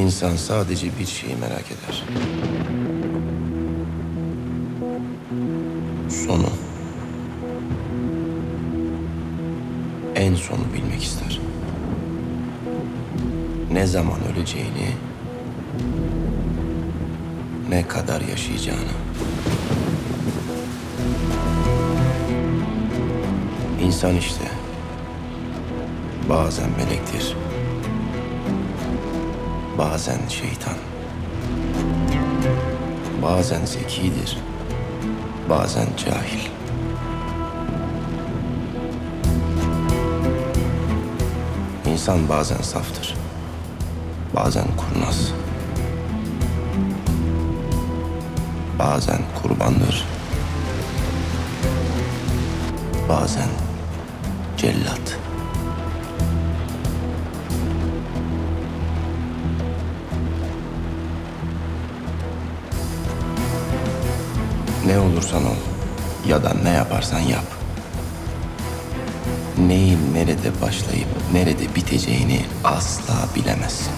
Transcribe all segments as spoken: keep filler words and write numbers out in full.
İnsan sadece bir şeyi merak eder. Sonu. En sonu bilmek ister. Ne zaman öleceğini, ne kadar yaşayacağını. İnsan işte. Bazen melektir. Bazen şeytan. Bazen zekidir. Bazen cahil. İnsan bazen saftır. Bazen kurnaz. Bazen kurbandır. Bazen cellat. Ne olursan ol ya da ne yaparsan yap. Neyin nerede başlayıp nerede biteceğini asla bilemezsin.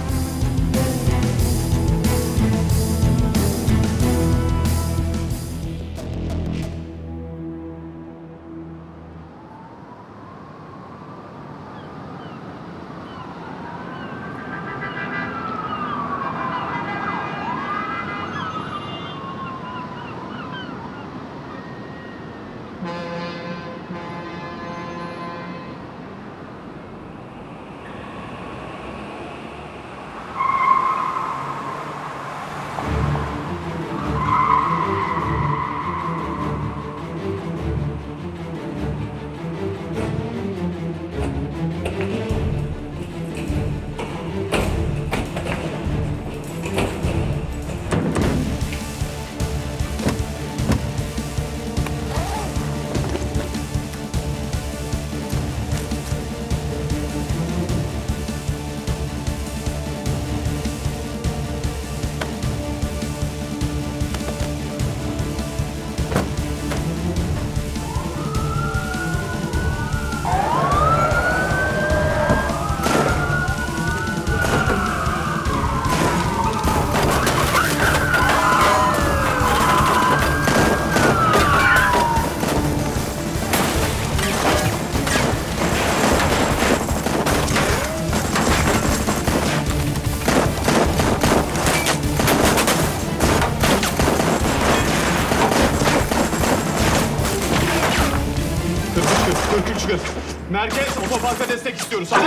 kırk üç kız. Merkez otoparka destek istiyoruz. Hadi.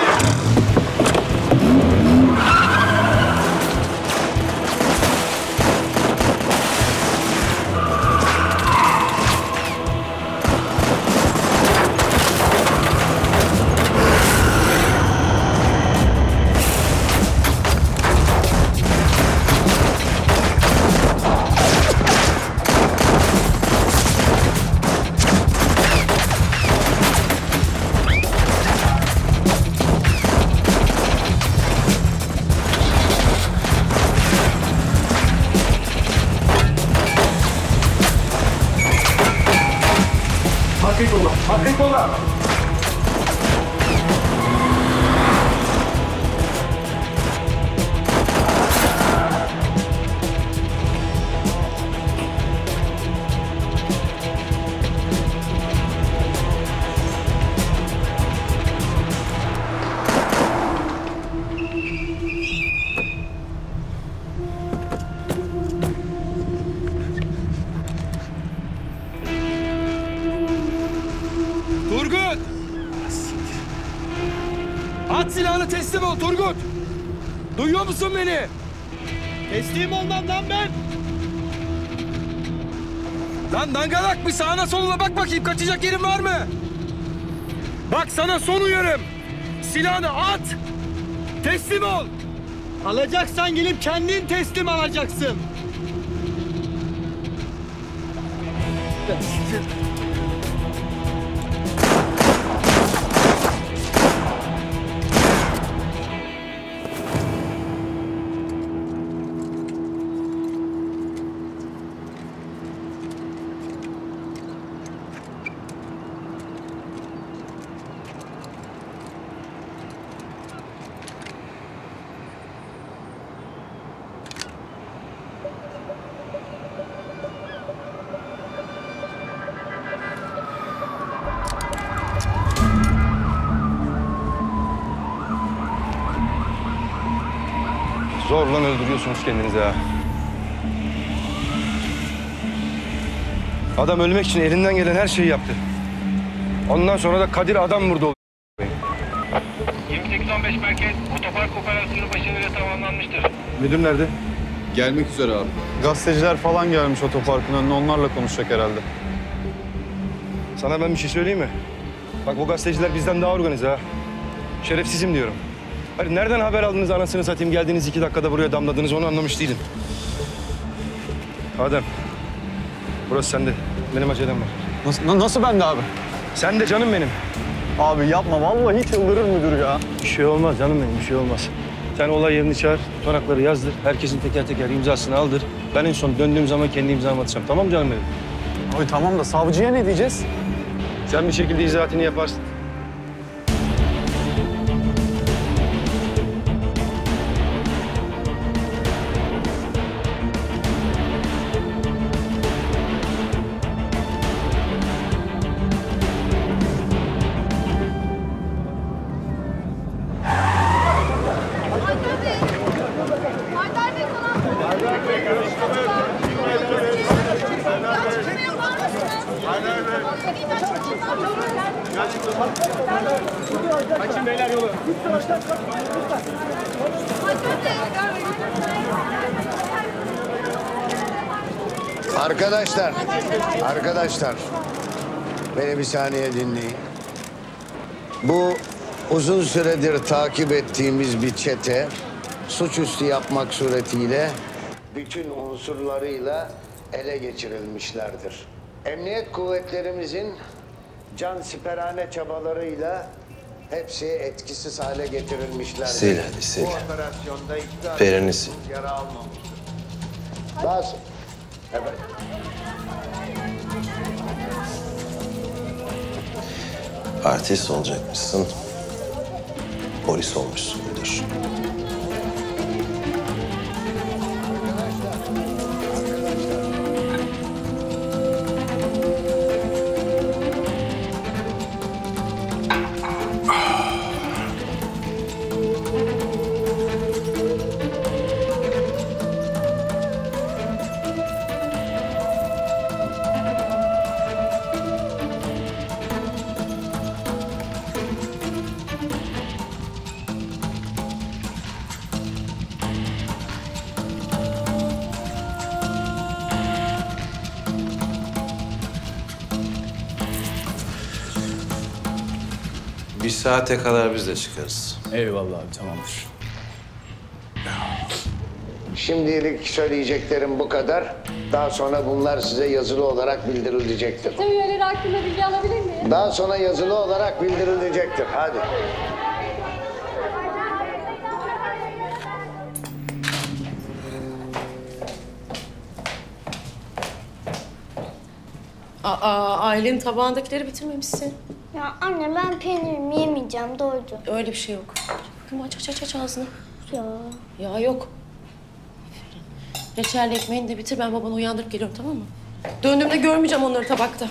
Hakkı kola, hakkı kola. Turgut! At silahını, teslim ol Turgut! Duyuyor musun beni? Teslim olmam lan ben. Lan dangalak, bir sağına soluna bak bakayım, kaçacak yerin var mı? Bak sana son uyarım. Silahını at! Teslim ol! Alacaksan gelip kendin teslim alacaksın. Zorla öldürüyorsunuz kendinizi ha. Adam ölmek için elinden gelen her şeyi yaptı. Ondan sonra da Kadir adam vurdu. yirmi sekiz on beş merkez otopark operasyonu başarıyla tamamlanmıştır. Müdür nerede? Gelmek üzere abi. Gazeteciler falan gelmiş otoparkın önüne, onlarla konuşacak herhalde. Sana ben bir şey söyleyeyim mi? Bak bu gazeteciler bizden daha organize ha. Şerefsizim diyorum. Hani nereden haber aldınız anasını satayım, geldiniz iki dakikada buraya damladınız, onu anlamış değilim. Adem, burası sende. Benim acelem var. Nasıl, na- nasıl bende abi? Sen de canım benim. Abi yapma, vallahi çıldırır müdür ya. Bir şey olmaz canım benim, bir şey olmaz. Sen olay yerini çağır, tutanakları yazdır. Herkesin teker teker imzasını aldır. Ben en son döndüğüm zaman kendi imzamı atacağım. Tamam mı canım benim? Abi tamam da savcıya ne diyeceğiz? Sen bir şekilde izahatını yaparsın. Arkadaşlar, arkadaşlar, beni bir saniye dinleyin. Bu uzun süredir takip ettiğimiz bir çete, suçüstü yapmak suretiyle bütün unsurlarıyla ele geçirilmişlerdir. Emniyet kuvvetlerimizin cansiperane çabalarıyla hepsi etkisiz hale getirilmişlerdir. Sil hadi sil. Bu operasyonda hiçbir Ferini sil. yara almamıştır. Daha sonra... Evet. Artist olacakmışsın. Polis olmuşsun müdür. Bir saate kadar biz de çıkarız. Eyvallah abi, tamamdır. Şimdilik söyleyeceklerim bu kadar. Daha sonra bunlar size yazılı olarak bildirilecektir. Çete üyeleri hakkında bilgi alabilir miyim? Daha sonra yazılı olarak bildirilecektir. Hadi. Aa, ailenin tabağındakileri bitirmemişsin. Ya anne ben peynirimi yemeyeceğim, doydu. Öyle bir şey yok. Bakın aç aç aç aç ağzını. Ya. Ya yok. Reçelli ekmeğini de bitir, ben babanı uyandırıp geliyorum, tamam mı? Döndüğümde görmeyeceğim onları tabakta.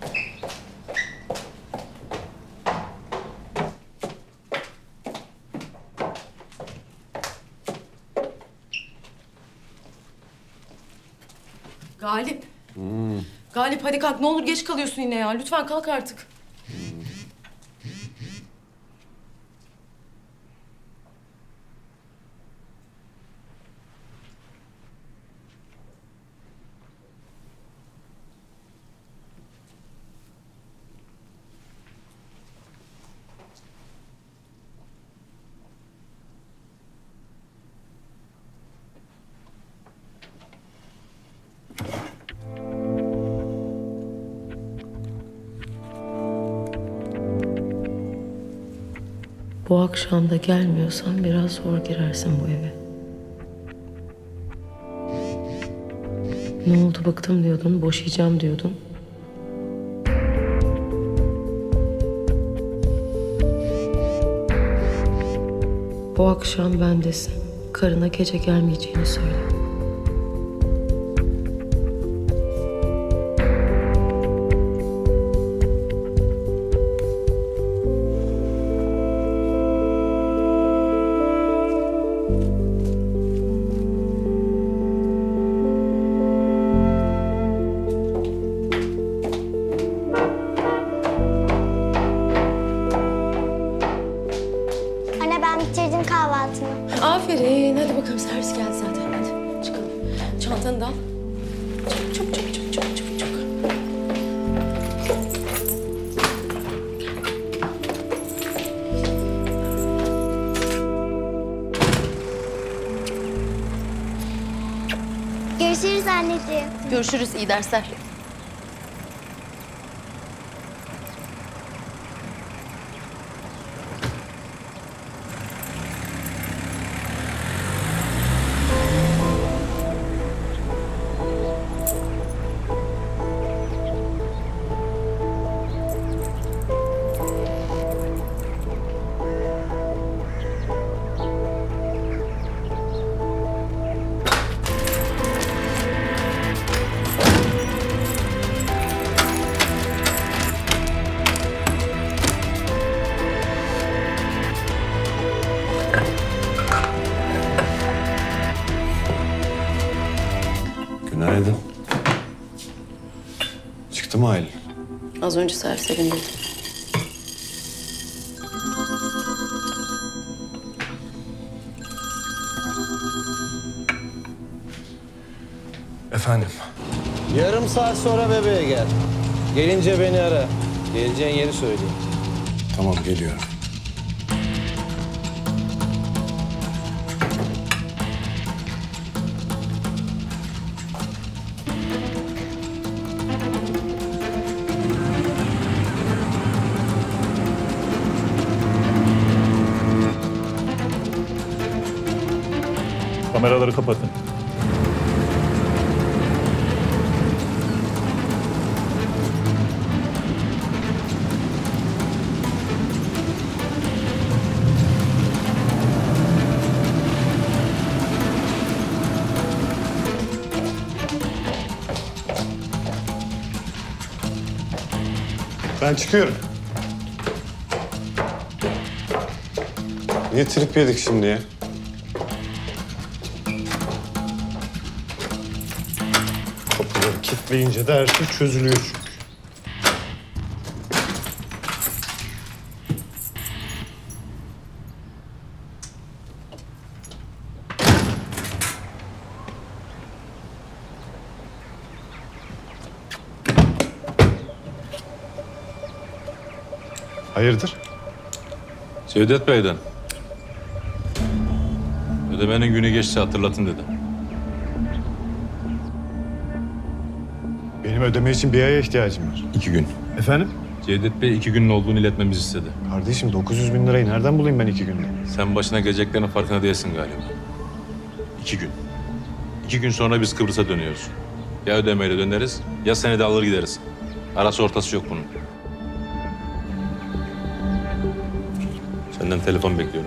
Galip. Hmm. Galip hadi kalk, ne olur geç kalıyorsun yine ya. Lütfen kalk artık. Bu akşam da gelmiyorsan biraz zor girersin bu eve. Ne oldu, bıktım diyordun, boşayacağım diyordun. Bu akşam bendesin. Karına gece gelmeyeceğini söyle. hayatını. Aferin. Hadi bakalım servis geldi zaten. Hadi çıkalım. Çantanı da al. Çabuk çabuk çabuk çabuk çabuk çabuk. Görüşürüz anneciğim. Görüşürüz. İyi dersler. Günaydın. Çıktı mı Aylin? Az önce servise bindim. Efendim? Yarım saat sonra bebeğe gel. Gelince beni ara. Geleceğin yeri söyleyeyim. Tamam, geliyorum. Kameraları kapatın. Ben çıkıyorum. Niye trip yedik şimdi ya? Kapıları kilitleyince de her şey çözülüyor çünkü. Hayırdır? Cevdet Bey'den. Ödemenin günü geçti, hatırlatın dedi. Benim ödeme için bir aya ihtiyacım var. İki gün. Efendim? Cevdet Bey iki günün olduğunu iletmemizi istedi. Kardeşim dokuz yüz bin lirayı nereden bulayım ben iki günde? Sen başına geleceklerin farkında değilsin galiba. İki gün. İki gün sonra biz Kıbrıs'a dönüyoruz. Ya ödemeyle döneriz, ya seni de alır gideriz. Arası ortası yok bunun. Senden telefon bekliyorum.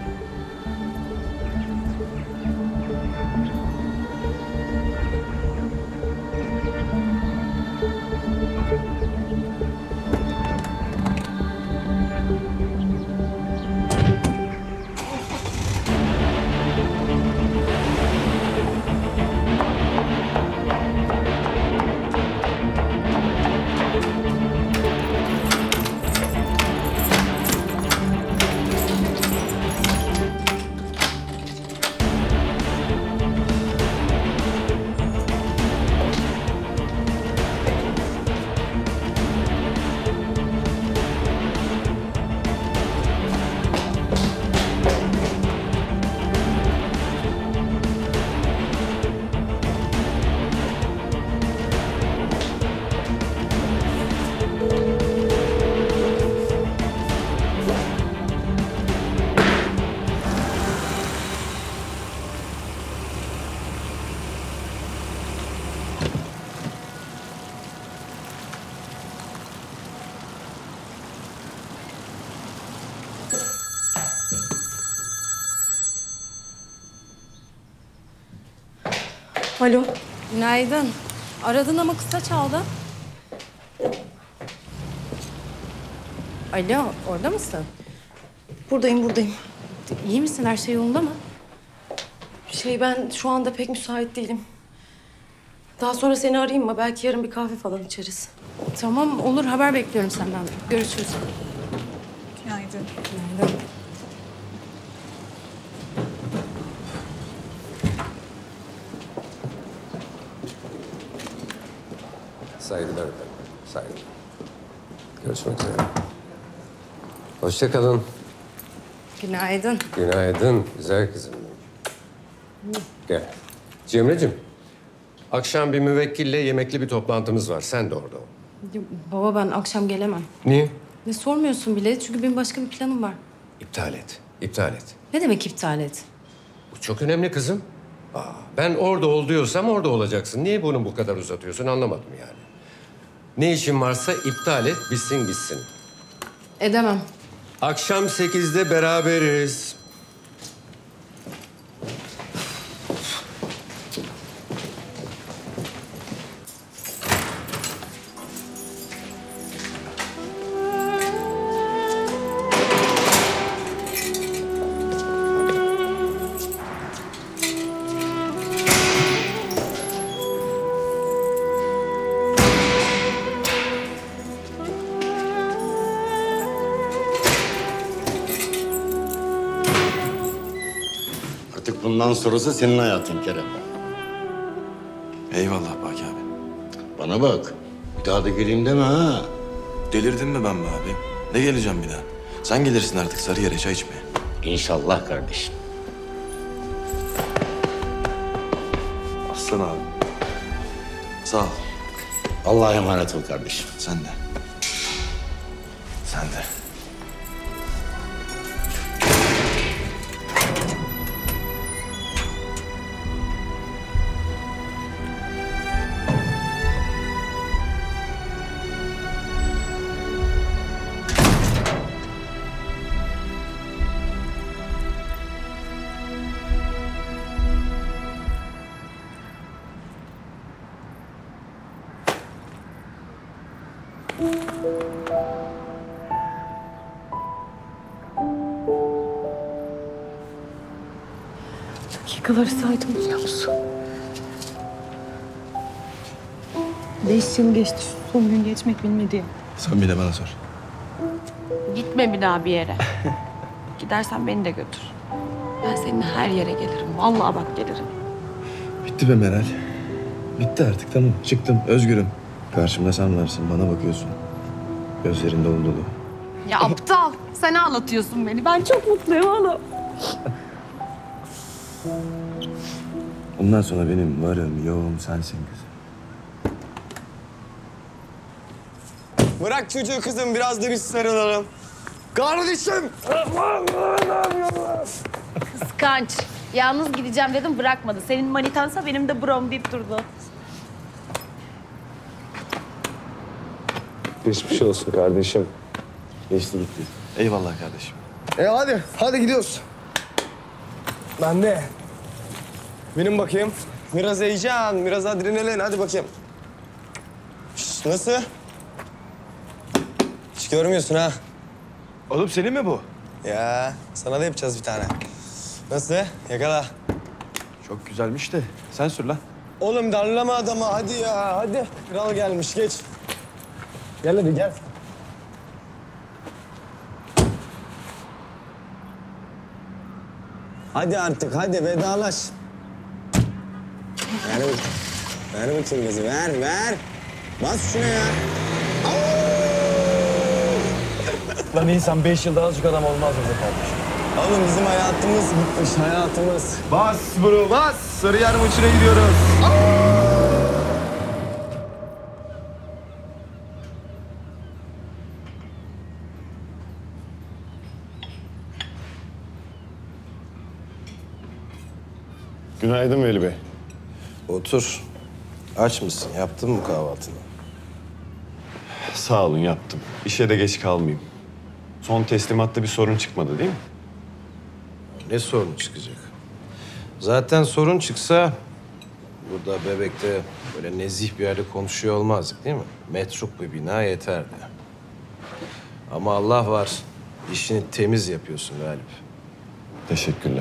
Alo. Günaydın. Aradın ama kısa çaldı. Alo, orada mısın? Buradayım, buradayım. İyi misin? Her şey yolunda mı? Şey, ben şu anda pek müsait değilim. Daha sonra seni arayayım mı? Belki yarın bir kahve falan içeriz. Tamam, olur. Haber bekliyorum senden. Görüşürüz. Günaydın. Günaydın. Saygılar efendim. Saygılar. Görüşmek üzere. Hoşça kalın. Günaydın. Günaydın güzel kızım. Gel. Cemre'cim, akşam bir müvekkille yemekli bir toplantımız var. Sen de orada ol. Ya, baba ben akşam gelemem. Niye? Ne sormuyorsun bile çünkü benim başka bir planım var. İptal et. İptal et. Ne demek iptal et? Bu çok önemli kızım. Aa, ben orada ol diyorsam orada olacaksın. Niye bunu bu kadar uzatıyorsun anlamadım yani. Ne işin varsa iptal et, bitsin gitsin. Edemem. Akşam sekizde beraberiz. Artık bundan sonrası senin hayatın Kerem. Eyvallah Baki abi. Bana bak, bir daha da geleyim deme ha. Delirdin mi ben be abi? Ne geleceğim bir daha? Sen gelirsin artık Sarıyer'e çay içmeye. İnşallah kardeşim. Aslan abi. Sağ ol. Allah'a emanet ol kardeşim. Sen de. Sen de. Dakikaları saydım biliyor musun? Beş yıl geçti şu son gün geçmek bilmedi ya. Sen bir de bana sor. Gitme bir daha bir yere. Gidersen beni de götür. Ben seninle her yere gelirim. Vallahi bak gelirim. Bitti be Meral. Bitti artık tamam. Çıktım özgürüm. Karşımda sen varsın bana bakıyorsun. Gözlerin dolu dolu. Ya aptal. Sen ağlatıyorsun beni. Ben çok mutluyum oğlum. Ondan sonra benim varım yoğum sensin kızım. Bırak çocuğu kızım, biraz da biz sarılalım. Kardeşim! Kıskanç. Yalnız gideceğim dedim bırakmadı. Senin manitansa benim de brom deyip durdu. Geçmiş olsun kardeşim. Geçti gitti. Eyvallah kardeşim. E hadi, hadi gidiyoruz. Ben de. Benim bakayım. Biraz heyecan, biraz adrenalin. Hadi bakayım. Şş, nasıl? Hiç görmüyorsun ha. Oğlum senin mi bu? Ya, sana da yapacağız bir tane. Nasıl? Yakala. Çok güzelmiş de sen sür lan. Oğlum darlama adamı. Hadi ya, hadi. Kral gelmiş, geç. Gel hadi, gel. Hadi artık, hadi vedalaş. Ver, ver bakayım kızı, ver, ver. Bas şuna ya. Lan insan beş yılda azıcık adam olmaz mı kardeşim? Oğlum bizim hayatımız bitmiş, hayatımız. Bas bro bas. Sarıyer maçına gidiyoruz. Günaydın Veli Bey. Otur. Aç mısın? Yaptın mı kahvaltını? Sağ olun yaptım. İşe de geç kalmayayım. Son teslimatta bir sorun çıkmadı değil mi? Ne sorun çıkacak? Zaten sorun çıksa burada Bebek'te böyle nezih bir yerde konuşuyor olmazdık değil mi? Metruk bir bina yeterdi. Ama Allah var, işini temiz yapıyorsun Galip. Teşekkürler.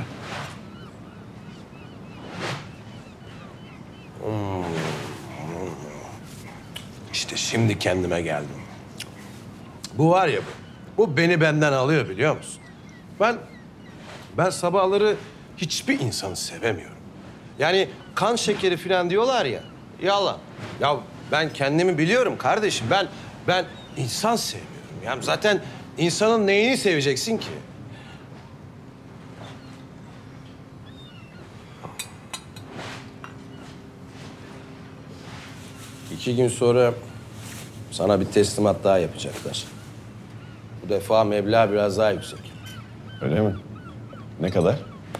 Hmm. İşte şimdi kendime geldim. Bu var ya bu, bu beni benden alıyor biliyor musun? Ben, ben sabahları hiçbir insanı sevemiyorum. Yani kan şekeri falan diyorlar ya, yalan. Ya Ben kendimi biliyorum kardeşim. Ben ben insan sevmiyorum. Yani zaten insanın neyini seveceksin ki? İki gün sonra sana bir teslimat daha yapacaklar. Bu defa meblağ biraz daha yüksek. Öyle mi? Ne kadar?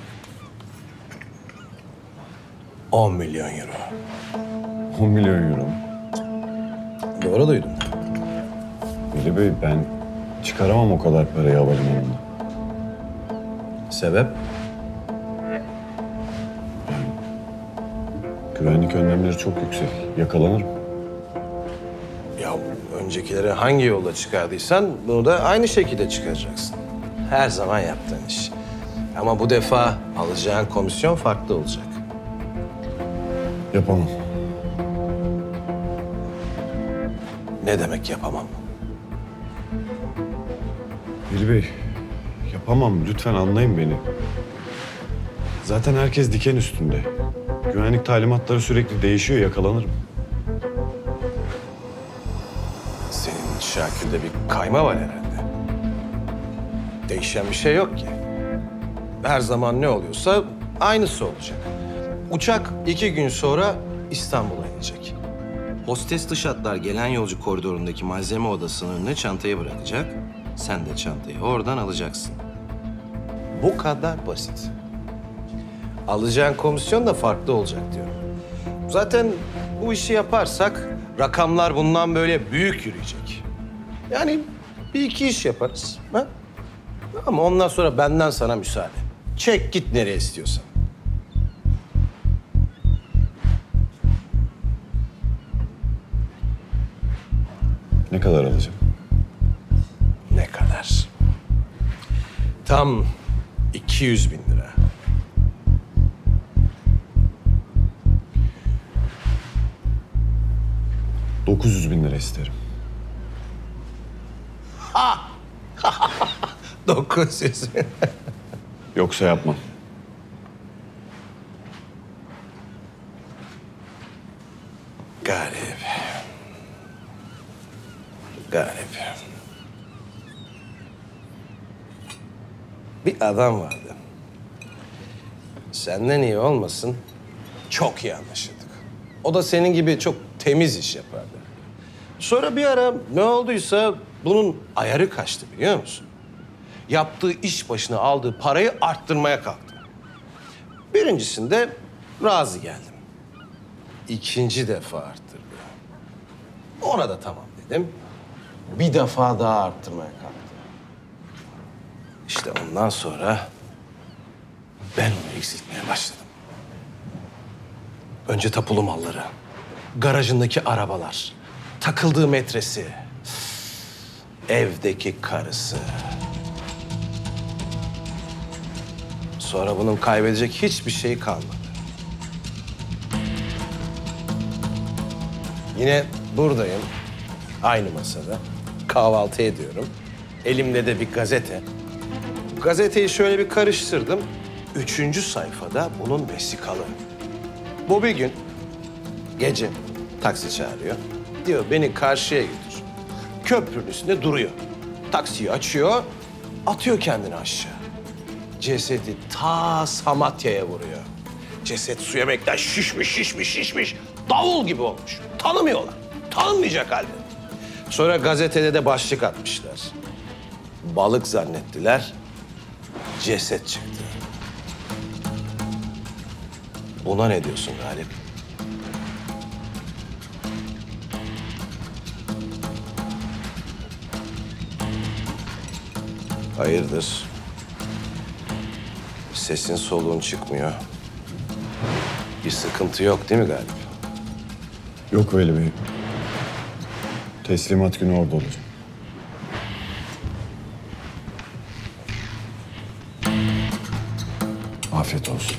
On milyon euro. On milyon euro mu? Doğru duydum. Veli Bey, ben çıkaramam o kadar parayı havalimanında. Sebep? Güvenlik önlemleri çok yüksek. Yakalanırım. Ya öncekilere hangi yolda çıkardıysan bunu da aynı şekilde çıkaracaksın. Her zaman yaptığın iş. Ama bu defa alacağın komisyon farklı olacak. Yapamam. Ne demek yapamam? Veli Bey, yapamam. Lütfen anlayın beni. Zaten herkes diken üstünde. Güvenlik talimatları sürekli değişiyor, yakalanırım. Senin Şakir'de bir kayma var herhalde. Değişen bir şey yok ki. Her zaman ne oluyorsa aynısı olacak. Uçak iki gün sonra İstanbul'a inecek. Hostes dış hatlar gelen yolcu koridorundaki malzeme odasının önüne çantayı bırakacak. Sen de çantayı oradan alacaksın. Bu kadar basit. Alacağın komisyon da farklı olacak diyorum. Zaten bu işi yaparsak rakamlar bundan böyle büyük yürüyecek. Yani bir iki iş yaparız. Ha? Ama ondan sonra benden sana müsaade. Çek git nereye istiyorsan. Ne kadar alacağım? Ne kadar? Tam iki yüz bin lira. Dokuz yüz bin lira isterim. Ha! Dokuz yüz. Yoksa yapmam. Galip. Galip. Bir adam vardı. Senden iyi olmasın, çok iyi anlaşırdık. O da senin gibi çok temiz iş yapardı. Sonra bir ara ne olduysa bunun ayarı kaçtı biliyor musun? Yaptığı iş başına aldığı parayı arttırmaya kalktı. Birincisinde razı geldim. İkinci defa arttırdı. Ona da tamam dedim. Bir defa daha arttırmaya kalktı. İşte ondan sonra ben onu eksiltmeye başladım. Önce tapulu malları, garajındaki arabalar, takıldığı metresi, evdeki karısı. Sonra bunun kaybedecek hiçbir şey kalmadı. Yine buradayım, aynı masada. Kahvaltı ediyorum. Elimde de bir gazete. Gazeteyi şöyle bir karıştırdım. Üçüncü sayfada bunun vesikalı. Bu bir gün gece taksi çağırıyor. Diyor beni karşıya götür. Köprünün üstünde duruyor. Taksiyi açıyor, atıyor kendini aşağı. Cesedi ta Samatya'ya vuruyor. Ceset su yemekten şişmiş, şişmiş, şişmiş. Davul gibi olmuş. Tanımıyorlar. Tanınmayacak halde. Sonra gazetede de başlık atmışlar. Balık zannettiler. Ceset çıktı. Buna ne diyorsun Galip? Hayırdır? Sesin soluğun çıkmıyor. Bir sıkıntı yok değil mi Galip? Yok Veli Bey. Teslimat günü orada olacağım. Afiyet olsun.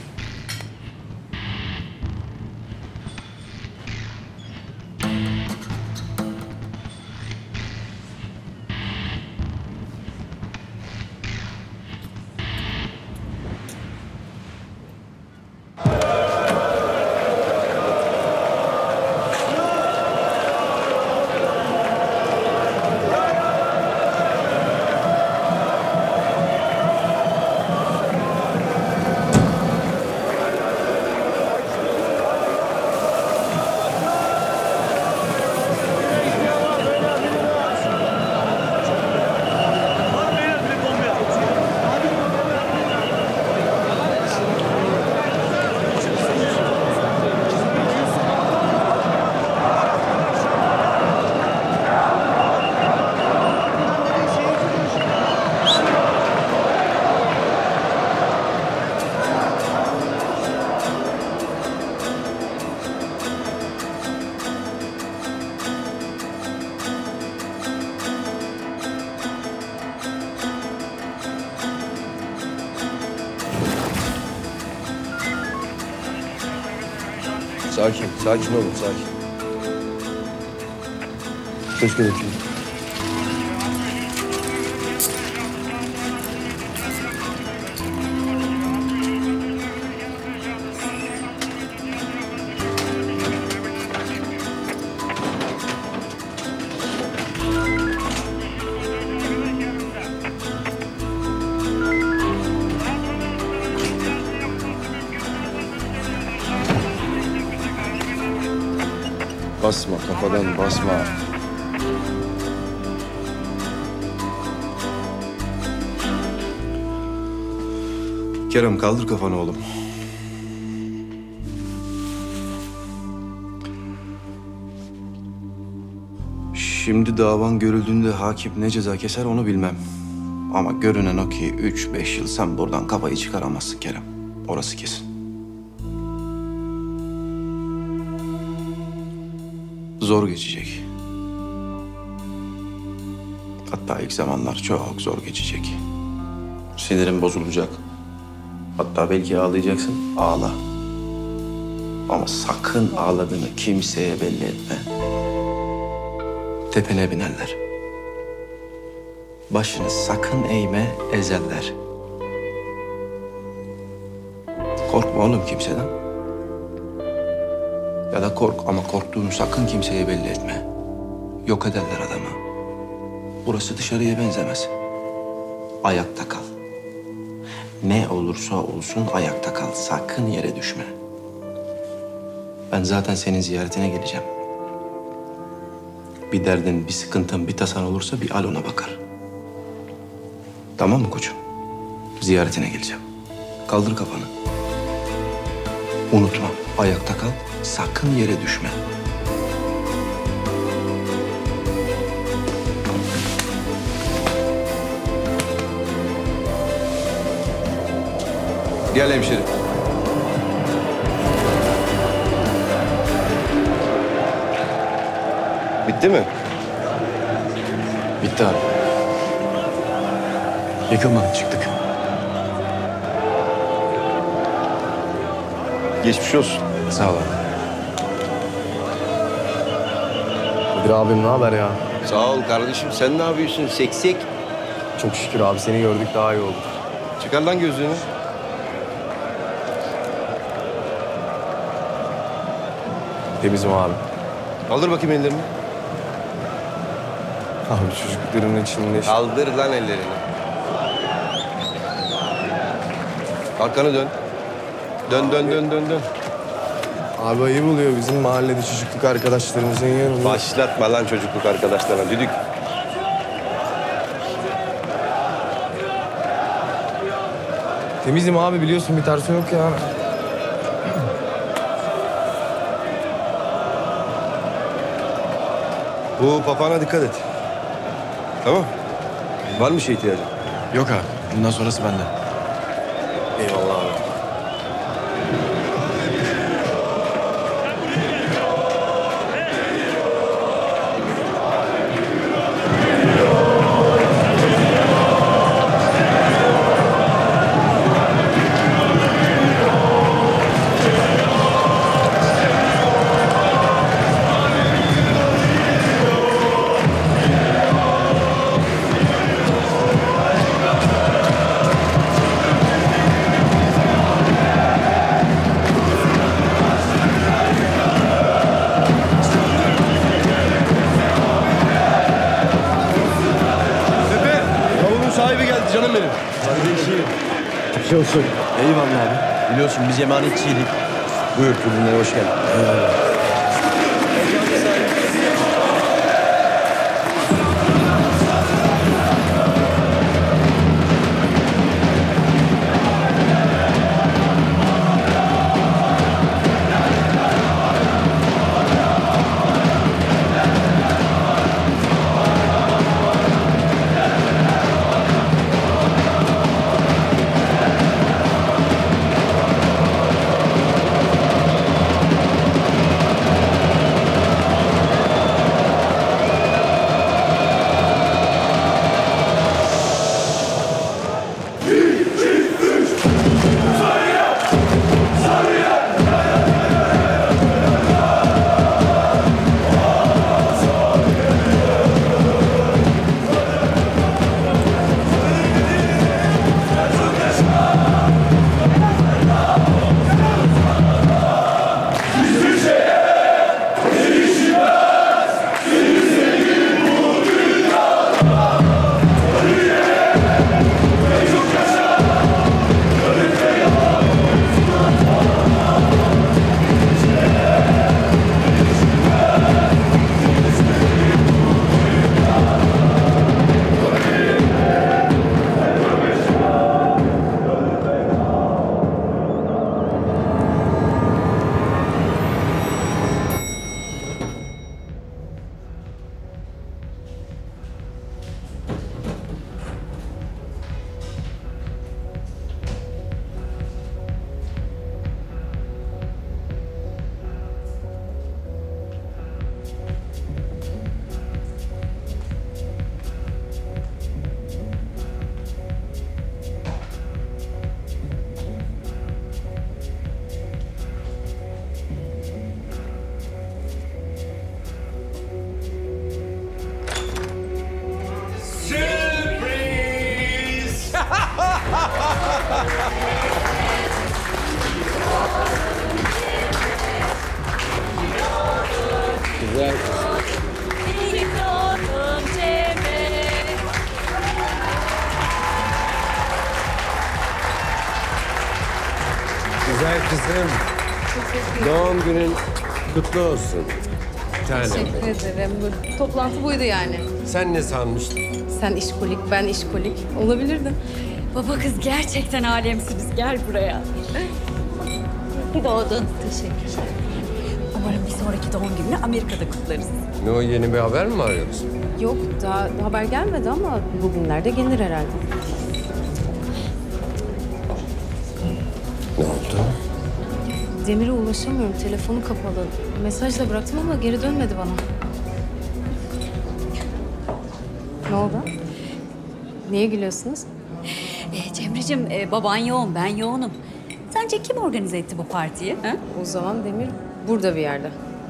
Sakin, sakin olun, sakin. Söz gerekiyor. Basma, kafadan basma. Kerem kaldır kafanı oğlum. Şimdi davan görüldüğünde hakim ne ceza keser onu bilmem. Ama görünen o ki üç beş yıl sen buradan kafayı çıkaramazsın Kerem. Orası kesin. Zor geçecek. Hatta ilk zamanlar çok zor geçecek. Sinirin bozulacak. Hatta belki ağlayacaksın. Ağla. Ama sakın ağladığını kimseye belli etme. Tepene binerler. Başını sakın eğme, ezerler. Korkma oğlum kimseden. Ya da kork ama korktuğunu sakın kimseye belli etme. Yok ederler adamı. Burası dışarıya benzemez. Ayakta kal. Ne olursa olsun ayakta kal. Sakın yere düşme. Ben zaten senin ziyaretine geleceğim. Bir derdin, bir sıkıntın, bir tasan olursa bir al ona bakar. Tamam mı koçum? Ziyaretine geleceğim. Kaldır kafanı. Unutma, ayakta kal. Sakın yere düşme. Gel hemşerim. Bitti mi? Bitti abi. Yıkılmadık, çıktık. Geçmiş olsun. Sağ ol abi. Kadir abim ne haber ya? Sağ ol kardeşim. Sen ne yapıyorsun? Seksek. Çok şükür abi, seni gördük daha iyi oldu. Çıkar lan gözlüğünü. Temizim abi. Kaldır bakayım ellerini. Abi çocukların içinde... Kaldır lan ellerini. Arkanı dön. Dön, dön, dön, dön, dön. Abi ayıp oluyor bizim mahallede çocukluk arkadaşlarımızın yanında. Başlatma lan çocukluk arkadaşlarına düdük. Temizim abi, biliyorsun bir tersi yok ya. Bu papağana dikkat et. Tamam. Var mı şey ihtiyacın? Yok abi, bundan sonrası bende. Eyvallah abi. Sahibi geldi canım benim. Kardeşim. Şey olsun. Eyvallah abi. Biliyorsun biz emanetçiydik. Buyur, ürünlere hoş geldin. Eyvallah. Güzel. Güzel kızım. Doğum günün kutlu olsun. Bir tanem. Teşekkür ederim. Bu toplantı buydu yani. Sen ne sanmıştın? Sen işkolik, ben işkolik. Olabilirdi. Baba kız gerçekten alemsiniz. Gel buraya. Bir doğdun. Teşekkür. Umarım bir sonraki doğum gününü Amerika'da kutlarız. Ne o, yeni bir haber mi var yoksa? Yok, daha haber gelmedi ama bugünlerde gelir herhalde. Ne oldu? Demir'e ulaşamıyorum. Telefonu kapalı. Mesaj da bıraktım ama geri dönmedi bana. Ne oldu? Niye gülüyorsunuz? Ee, Cemre'cim e, baban yoğun, ben yoğunum. Sence kim organize etti bu partiyi? Ha? O zaman Demir burada bir yerde.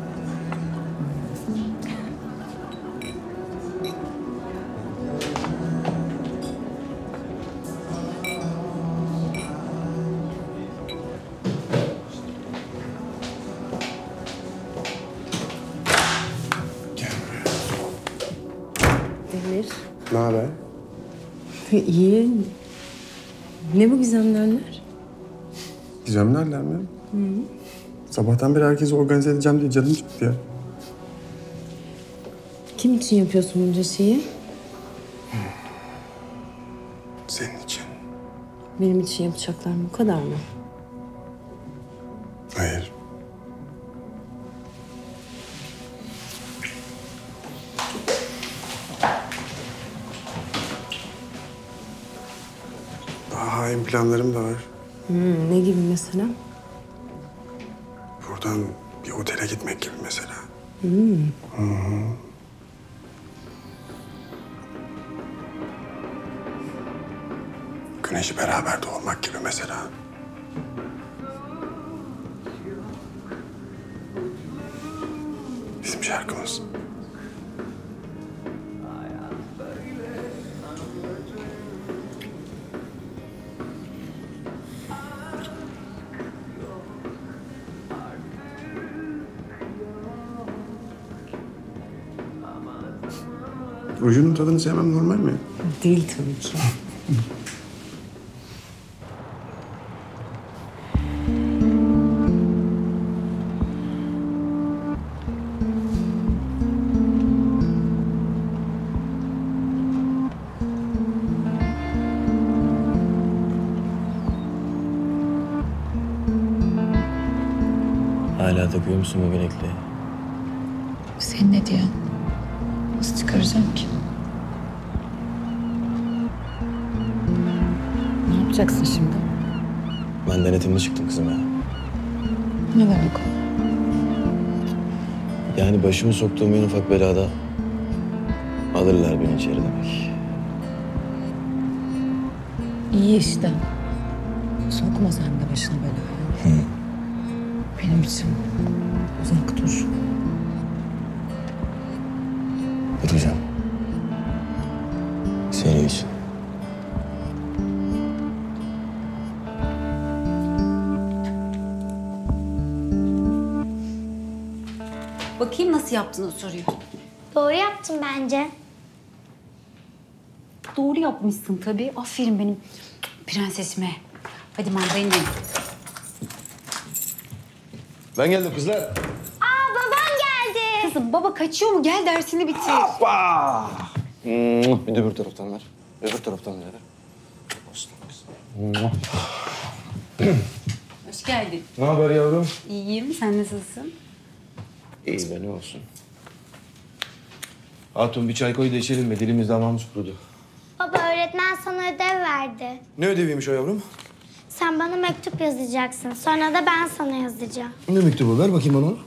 Demir. Ne haber? İyi. Ne bu gizemler? Gizemlerler mi? Hı. Sabahtan beri herkesi organize edeceğim diye canım çıktı ya. Kim için yapıyorsun bunca şeyi? Senin için. Benim için yapacaklar mı? Bu kadar mı? Hayır. Daha hain planlarım da var. Hmm, ne gibi mesela? Buradan bir otele gitmek gibi mesela. Hmm. Hı hı. Güneşi beraber doğmak gibi mesela. Bizim şarkımız. Rujunun tadını sevmem normal mi? Değil tabii ki. Hala takıyor musun bu bilekliği? Senin ne diyen? Nasıl çıkaracağım ki? Ne yapacaksın şimdi? Ben denetimli çıktım kızım ya. Ne demek o? Yani başımı soktuğum en ufak belada alırlar beni içeri demek. İyi işte. Sokma sen de başına belaya. Hı. Benim için uzak dur. Duracağım. Senin için. Bakayım nasıl yaptın o soruyu. Doğru yaptım bence. Doğru yapmışsın tabii. Aferin benim prensesime. Hadi mandalina. Ben geldim kızlar. Aa babam geldi. Kızım baba kaçıyor mu? Gel dersini bitir. Hoppa! Hmm, bir de öbür taraftan ver. Öbür taraftan ver. Aslan kızım. Hoş geldin. Ne haber yavrum? İyiyim. Sen nasılsın? İyi be ne olsun. Hatun bir çay koy da içelim mi? Dilimiz damağımız kurudu. Baba öğretmen sana ödev verdi. Ne ödeviymiş o yavrum? Sen bana mektup yazacaksın. Sonra da ben sana yazacağım. Ne mektubu? Ver bakayım bana onu.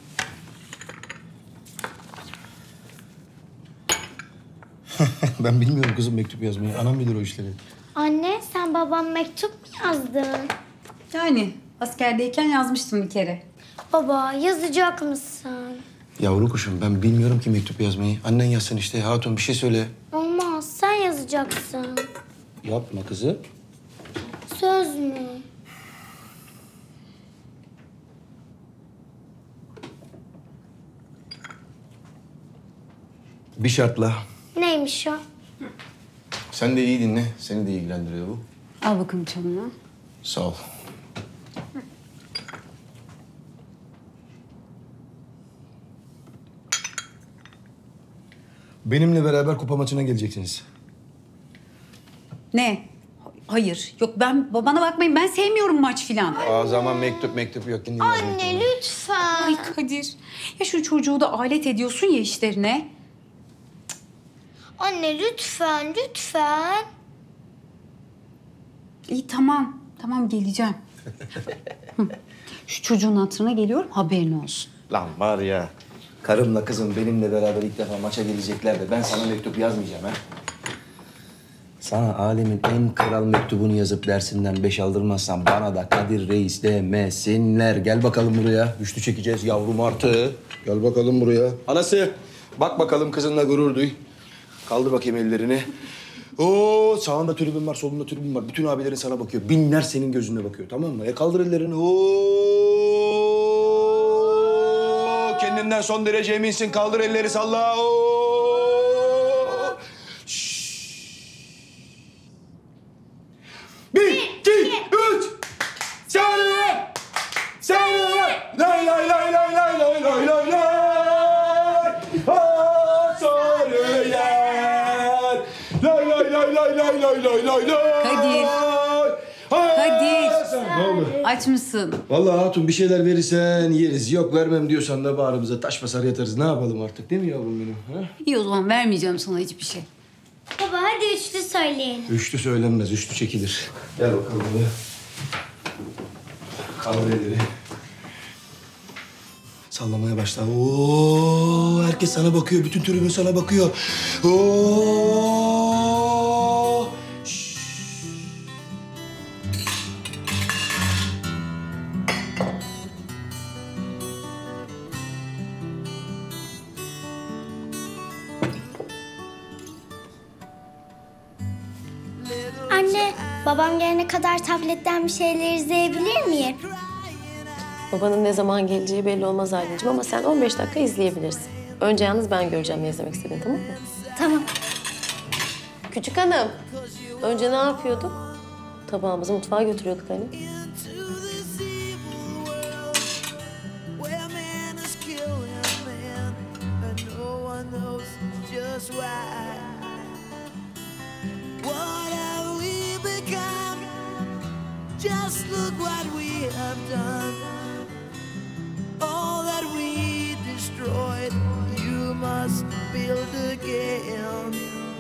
Ben bilmiyorum kızım mektup yazmayı. Anam bilir o işleri. Anne sen babam mektup mu yazdın? Yani askerdeyken yazmıştım bir kere. Baba yazacak mısın? Yavru kuşum ben bilmiyorum ki mektup yazmayı. Annen yazsın işte. Hatun bir şey söyle. Olmaz sen yazacaksın. Yapma kızı. Söz mü? Bir şartla. Neymiş o? Sen de iyi dinle. Seni de ilgilendiriyor bu. Al bakalım çalını. Sağ ol. Benimle beraber kupa maçına geleceksiniz. Ne? Hayır. Yok ben babana bakmayın. Ben sevmiyorum maç filan. O zaman mektup mektup yok. Kendin yaz mektubu. Anne lütfen. Ay Kadir. Ya şu çocuğu da alet ediyorsun ya işlerine. Anne lütfen, lütfen. İyi tamam. Tamam geleceğim. Hı. Şu çocuğun hatırına geliyorum haberin olsun. Lan var ya. Karımla kızım benimle beraber ilk defa maça gelecekler de ben sana mektup yazmayacağım ha. Sana alemin en kral mektubunu yazıp dersinden beş aldırmazsan bana da Kadir Reis demesinler. Gel bakalım buraya. Üçlü çekeceğiz yavrum artı. Gel bakalım buraya. Anası bak bakalım kızınla gurur duy. Kaldır bakayım ellerini. Oo sağında tribün var, solunda tribün var. Bütün abilerin sana bakıyor. Binler senin gözüne bakıyor, tamam mı? E kaldır ellerini. Oo kendinden son derece eminsin. Kaldır elleri salla. Oo. Bir, iki, üç. Sarıya! Sarıya! Lay lay lay lay lay lay lay lay lay. Ah sarıya! Lay lay lay lay lay lay lay lay lay. Kadir. Kadir. Ne oldu? Aç mısın? Vallahi hatun bir şeyler verirsen yeriz. Yok vermem diyorsan da bağrımıza taş basar yatarız. Ne yapalım artık değil mi yavrum benim? Ha? İyi o zaman vermeyeceğim sana hiçbir şey. Baba hadi üçlü söyleyelim. Üçlü söylenmez, üçlü çekilir. Gel bakalım buraya. Kaldır elleri. Sallamaya başla. Oo, herkes sana bakıyor. Bütün tribün sana bakıyor. Oo. Şşş. Anne, babam gelene kadar tabletten bir şeyler izleyebilir miyim? Babanın ne zaman geleceği belli olmaz Aylin'cim ama sen on beş dakika izleyebilirsin. Önce yalnız ben göreceğim ne izlemek istediğini, tamam mı? Tamam. Küçük hanım, önce ne yapıyorduk? Tabağımızı mutfağa götürüyorduk hani. Just look what we have done. All that we destroyed, you must build again.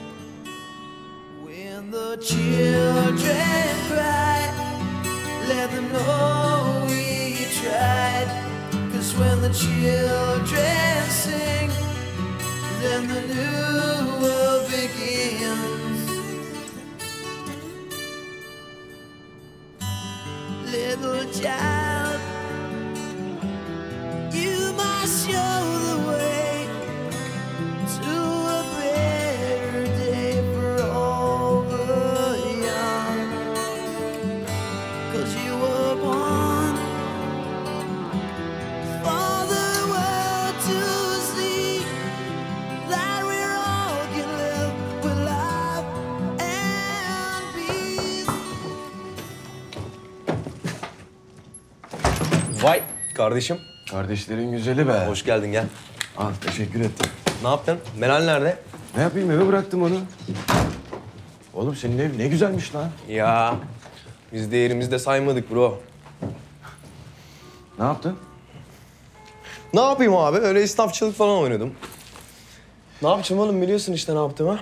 When the children cry, let them know we tried. 'Cause when the children sing, then the new world begins. Little child, you must show the way to a better day for all the young. 'Cause you were born for the world to see that we're all can live with love and peace. Vay kardeşim. Kardeşlerin güzeli be. Hoş geldin, gel. Al teşekkür ettim. Ne yaptın? Meral nerede? Ne yapayım eve bıraktım onu. Oğlum senin ev ne güzelmiş lan. Ya biz değerimizi de saymadık bro. Ne yaptın? Ne yapayım abi? Öyle esnafçılık falan oynadım. Ne yapacağım oğlum? Biliyorsun işte ne yaptığımı.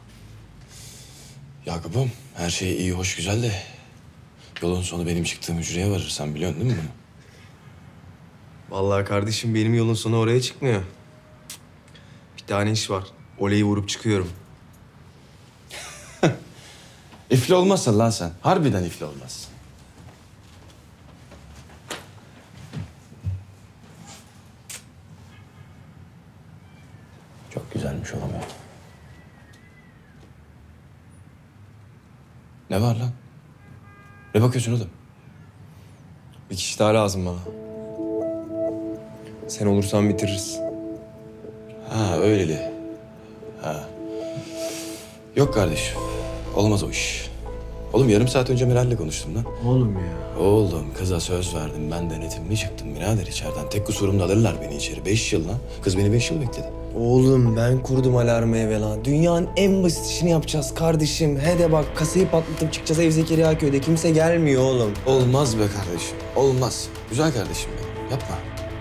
Yakup'um her şey iyi hoş güzel de yolun sonu benim çıktığım hücreye varır. Sen biliyorsun değil mi bunu? Vallahi kardeşim benim yolun sonu oraya çıkmıyor. Bir tane iş var. Oleyi vurup çıkıyorum. İfli olmazsın lan sen. Harbiden ifli olmazsın. Çok güzelmiş oğlum ya. Ne var lan? Ne bakıyorsun oğlum? Bir kişi daha lazım bana. Sen olursan bitiririz. Ha öyleli. Ha. Yok kardeşim. Olmaz o iş. Oğlum yarım saat önce Meral'le konuştum lan. Oğlum ya. Oğlum kıza söz verdim. Ben denetimli çıktım birader içeriden. Tek kusurumda alırlar beni içeri. Beş yıl lan. Kız beni beş yıl bekledi. Oğlum ben kurdum alarmı eve lan. Dünyanın en basit işini yapacağız kardeşim. He de bak kasayı patlatıp çıkacağız ev Zekeriya köyde. Kimse gelmiyor oğlum. Olmaz be kardeşim. Olmaz. Güzel kardeşim benim. Yapma.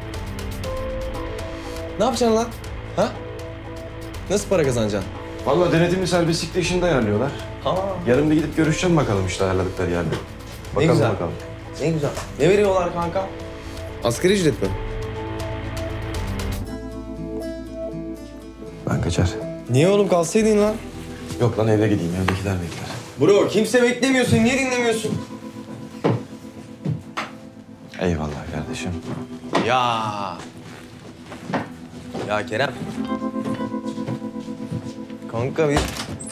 Ne yapacaksın lan? Ha? Nasıl para kazanacaksın? Vallahi denetimli serbestlikte işini ayarlıyorlar. Ha. Yarın bir gidip görüşeceğim bakalım işte ayarladıkları yerde. Bakalım Ne güzel. bakalım. Ne güzel. Ne veriyorlar kanka? Asgari ücret mi? Ben kaçar. Niye oğlum kalsaydın lan? Yok lan eve gideyim. Evdekiler bekler. Bro kimse beklemiyorsun. Niye dinlemiyorsun? Eyvallah kardeşim. Ya. Ya Kerem. Kanka bir...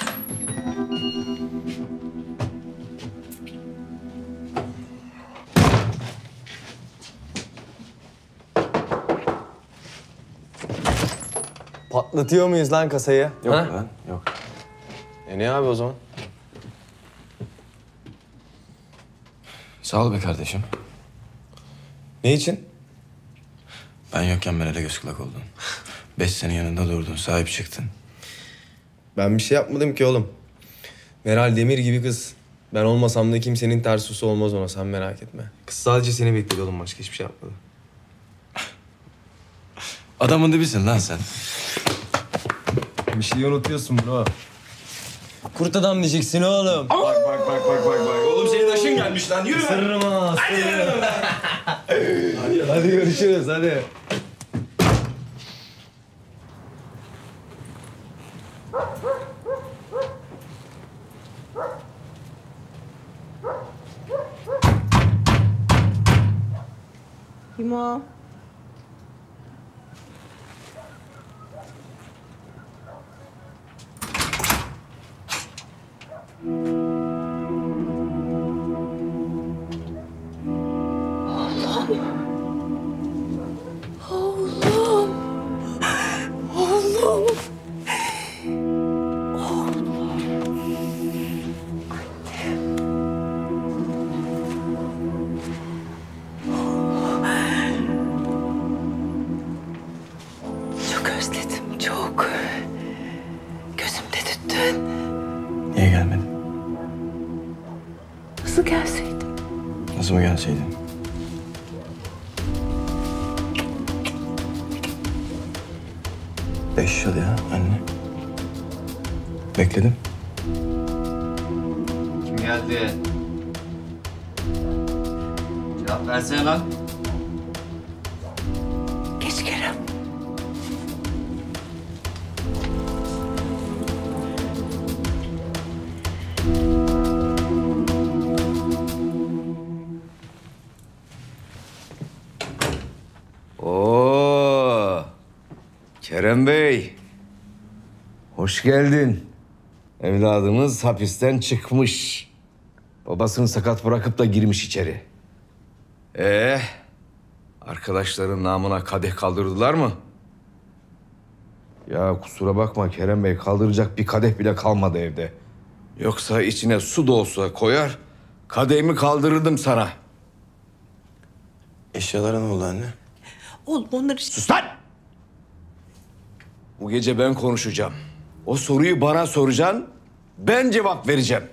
Patlatıyor muyuz lan kasayı? Yok ha? lan yok. E ne abi o zaman? Sağ ol be kardeşim. Ne için? Ben yokken Meral'e göz kulak oldun. Beş sene yanında durdun, sahip çıktın. Ben bir şey yapmadım ki oğlum. Meral Demir gibi kız. Ben olmasam da kimsenin tersusu olmaz ona, sen merak etme. Kız sadece seni bekledi oğlum, başka hiçbir şey yapmadı. Adamın dibisin lan sen. Bir şey unutuyorsun bro. Kurt adam diyeceksin oğlum. Bak bak bak bak bak bak. Oğlum senin taşın gelmiş lan. Yürü. Sırrım ha. Sırrım. Hadi, hadi görüşürüz hadi. Kim o? Oğlum. Oğlum. Çok özledim, çok. Gözümde tüttün. Niye gelmedin? Nasıl gelseydim? Nasıl mı gelseydin? Beş yıl ya anne. Bekledim. Kim geldi? Cevap versene lan. Geç Kerem. Oo, Kerem Bey. Hoş geldin. Evladımız hapisten çıkmış. Babasını sakat bırakıp da girmiş içeri. Ee, arkadaşların namına kadeh kaldırdılar mı? Ya kusura bakma Kerem Bey, kaldıracak bir kadeh bile kalmadı evde. Yoksa içine su da olsa koyar, kadehimi kaldırırdım sana. Eşyalara ne oldu anne? Oğlum onları... Sus lan! Bu gece ben konuşacağım. O soruyu bana soracaksın, ben cevap vereceğim.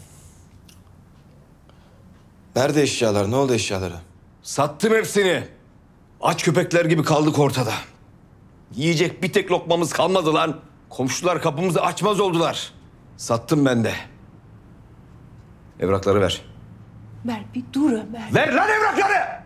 Nerede eşyalar? Ne oldu eşyalara? Sattım hepsini. Aç köpekler gibi kaldık ortada. Yiyecek bir tek lokmamız kalmadı lan. Komşular kapımızı açmaz oldular. Sattım ben de. Evrakları ver. Ver bir dur Ömer. Ver lan evrakları!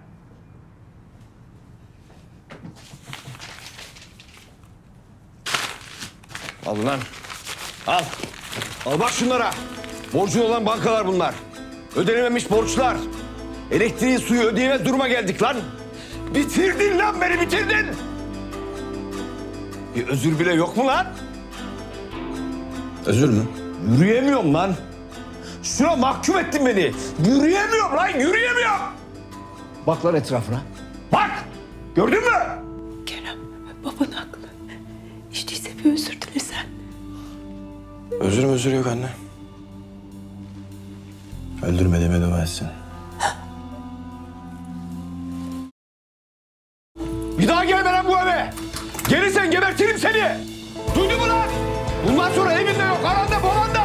Al lan. Al. Al bak şunlara. Borcun olan bankalar bunlar. Ödenememiş borçlar. Elektriği, suyu ödeyemez duruma geldik lan. Bitirdin lan beni, bitirdin. Bir özür bile yok mu lan? Özür mü? Yürüyemiyorum lan. Şuna mahkum ettin beni. Yürüyemiyorum lan, yürüyemiyorum. Bak lan etrafına. Bak! Gördün mü? Kerem, baban haklı. İçtiyse bir özür dile sen. Özür özür yok anne. Öldürmediğime dua etsin. Bir daha gelme lan bu eve. Gelirsen gebertirim seni. Duydun mu lan? Bundan sonra evinde yok, aranda babanda.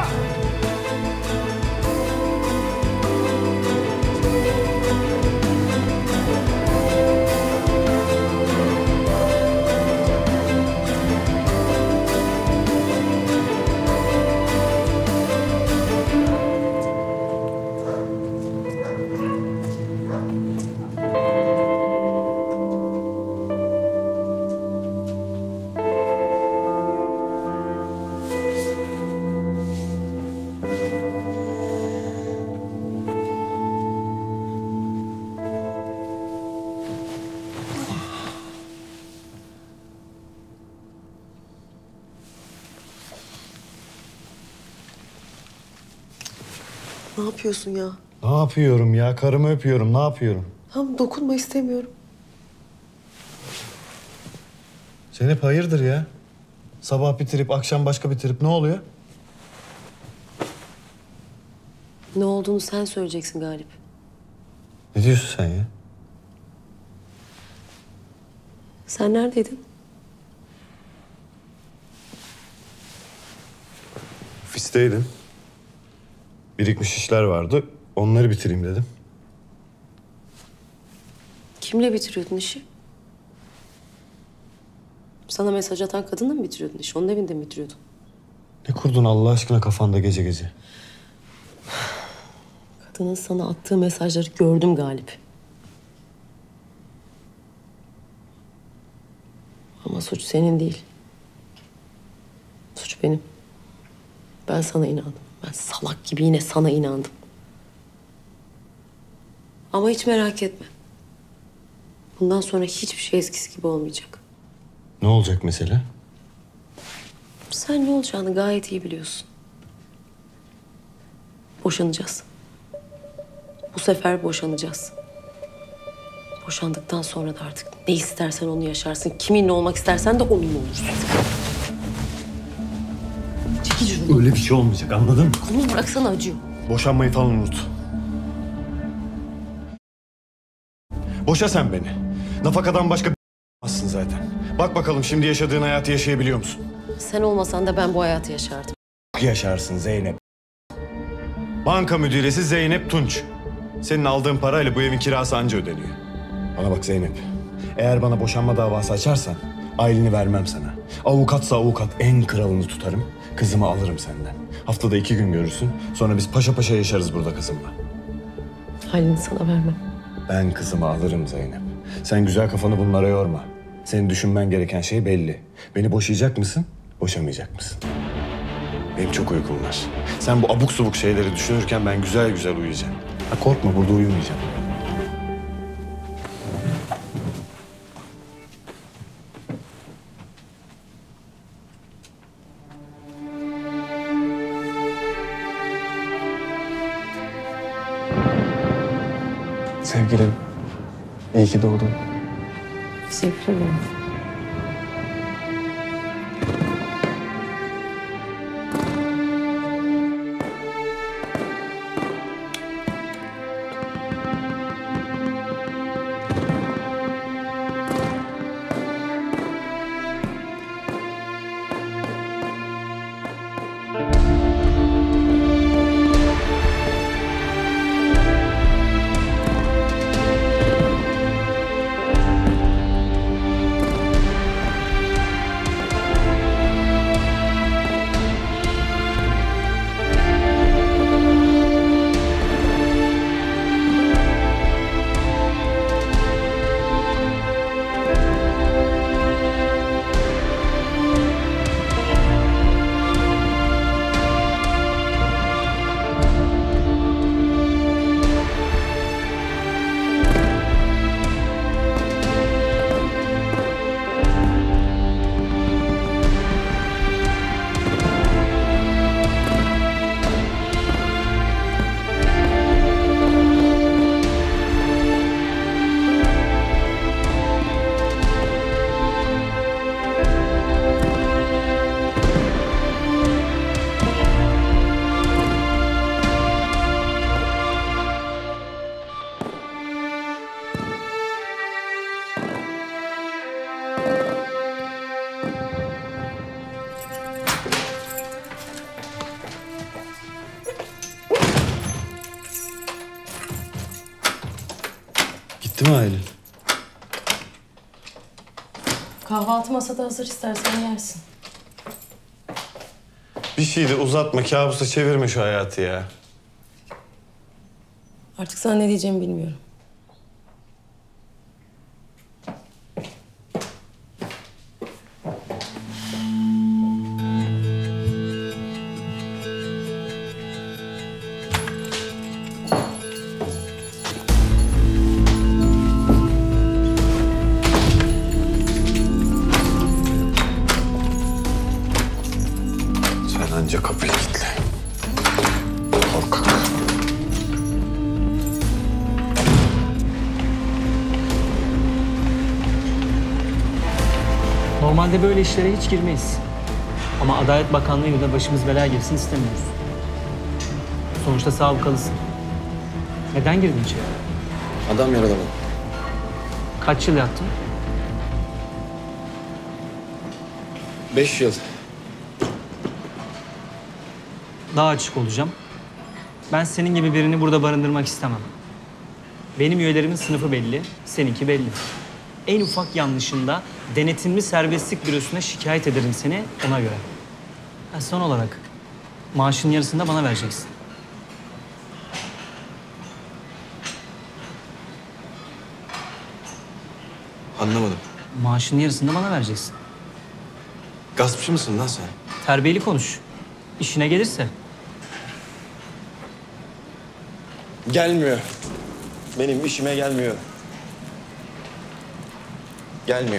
Ne yapıyorsun ya? Ne yapıyorum ya? Karımı öpüyorum. Ne yapıyorum? Tamam dokunma istemiyorum. Zeynep hayırdır ya? Sabah bitirip akşam başka bitirip ne oluyor? Ne olduğunu sen söyleyeceksin Galip. Ne diyorsun sen ya? Sen neredeydin? Ofisteydim. Birikmiş işler vardı. Onları bitireyim dedim. Kimle bitiriyordun işi? Sana mesaj atan kadınla mı bitiriyordun işi? Onun evinde mi bitiriyordun? Ne kurdun Allah aşkına kafanda gece gece? Kadının sana attığı mesajları gördüm Galip. Ama suç senin değil. Suç benim. Ben sana inandım. Ben salak gibi yine sana inandım. Ama hiç merak etme. Bundan sonra hiçbir şey eskisi gibi olmayacak. Ne olacak mesela? Sen ne olacağını gayet iyi biliyorsun. Boşanacağız. Bu sefer boşanacağız. Boşandıktan sonra da artık ne istersen onu yaşarsın. Kiminle olmak istersen de onunla olursun. Çekil şunu. Öyle bir şey olmayacak anladın mı? Kolumu bıraksana acıyor. Boşanmayı falan unut. Boşa sen beni. Nafakadan başka bir***mazsın zaten. Bak bakalım şimdi yaşadığın hayatı yaşayabiliyor musun? Sen olmasan da ben bu hayatı yaşardım. Yaşarsın Zeynep. Banka müdüresi Zeynep Tunç. Senin aldığın parayla bu evin kirası anca ödeniyor. Bana bak Zeynep. Eğer bana boşanma davası açarsan aileni vermem sana. Avukatsa avukat en kralını tutarım. Kızımı alırım senden. Haftada iki gün görürsün. Sonra biz paşa paşa yaşarız burada kızımla. Halini sana vermem. Ben kızımı alırım Zeynep. Sen güzel kafanı bunlara yorma. Senin düşünmen gereken şey belli. Beni boşayacak mısın, boşamayacak mısın? Benim çok uykum var. Sen bu abuk subuk şeyleri düşünürken ben güzel güzel uyuyacağım. Ha, korkma burada uyumayacağım. Sevgilim, iyi ki doğdun. Teşekkür ederim. Bitti mi Aylin? Kahvaltı masada hazır, istersen yersin. Bir şey de uzatma, kabusa çevirme şu hayatı ya. Artık sana ne diyeceğimi bilmiyorum. Sen anca kapıyı kilitle. Korkak. Normalde böyle işlere hiç girmeyiz. Ama Adalet Bakanlığı'yla da başımız belaya girsin istemiyoruz. Sonuçta sabıkalısın. Neden girdin içeri? Adam yaralamadı. Kaç yıl yattın? Beş yıl. Daha açık olacağım. Ben senin gibi birini burada barındırmak istemem. Benim üyelerimin sınıfı belli, seninki belli. En ufak yanlışında denetimli serbestlik bürosuna şikayet ederim seni ona göre. Ha, son olarak maaşın yarısını da bana vereceksin. Anlamadım. Maaşın yarısını da bana vereceksin. Gaspçı mısın lan sen? Terbiyeli konuş. İşine gelirse. Gelmiyor. Benim işime gelmiyor. Gelmiyor.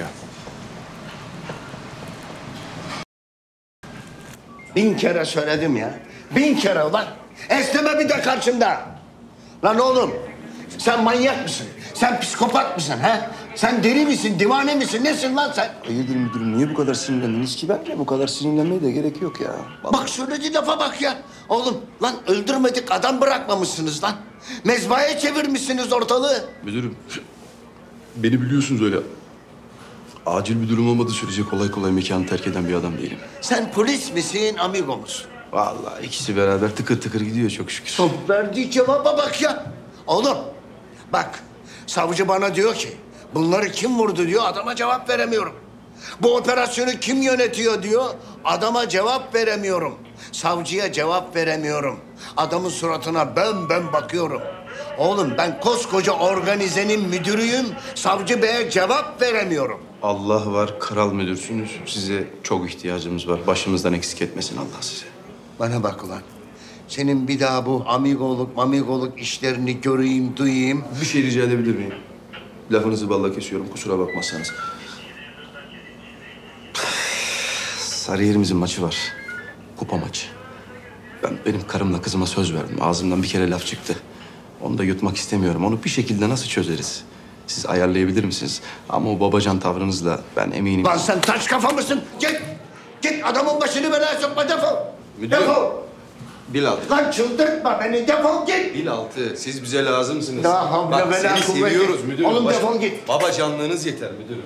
Bin kere söyledim ya. Bin kere ulan. Esneme bir de karşımda. Lan oğlum, sen manyak mısın? Sen psikopat mısın ha? Sen deli misin, divane misin? Nesin lan sen? Hayırdır müdürüm, niye bu kadar sinirlendiniz ki? Bence bu kadar sinirlenmeye de gerek yok ya. Bak söylediği lafa bak ya. Oğlum lan öldürmedik, adam bırakmamışsınız lan. Mezbahaya çevirmişsiniz ortalığı. Müdürüm, beni biliyorsunuz öyle. Acil bir durum olmadığı sürece kolay kolay mekanı terk eden bir adam değilim. Sen polis misin, amigo musun? Vallahi ikisi beraber tıkır tıkır gidiyor çok şükür. Son verdiği cevaba bak ya. Oğlum bak, savcı bana diyor ki bunları kim vurdu diyor, adama cevap veremiyorum. Bu operasyonu kim yönetiyor diyor, adama cevap veremiyorum. Savcıya cevap veremiyorum. Adamın suratına bön bön bakıyorum. Oğlum ben koskoca organizenin müdürüyüm, savcı beye cevap veremiyorum. Allah var, kral müdürsünüz. Size çok ihtiyacımız var. Başımızdan eksik etmesin Allah size. Bana bak ulan. Senin bir daha bu amigoluk mamigoluk işlerini göreyim, duyayım. Bir şey rica edebilir miyim? Lafınızı balla kesiyorum, kusura bakmazsanız. Sarıyer'imizin maçı var. Kupa maçı. Ben benim karımla kızıma söz verdim. Ağzımdan bir kere laf çıktı. Onu da yutmak istemiyorum. Onu bir şekilde nasıl çözeriz? Siz ayarlayabilir misiniz? Ama o babacan tavrınızla ben eminim... Lan sen taş kafa mısın? Git! Git adamın başını belaya sokma, defol! Müdürüm. Defol! Bil altı. Lan çıldırtma beni, defol git! Bil altı. Siz bize lazımsınız. La havle Bak, ve la seni kuvvete. seviyoruz müdürüm. Oğlum Baş- defol git. Babacanlığınız yeter müdürüm.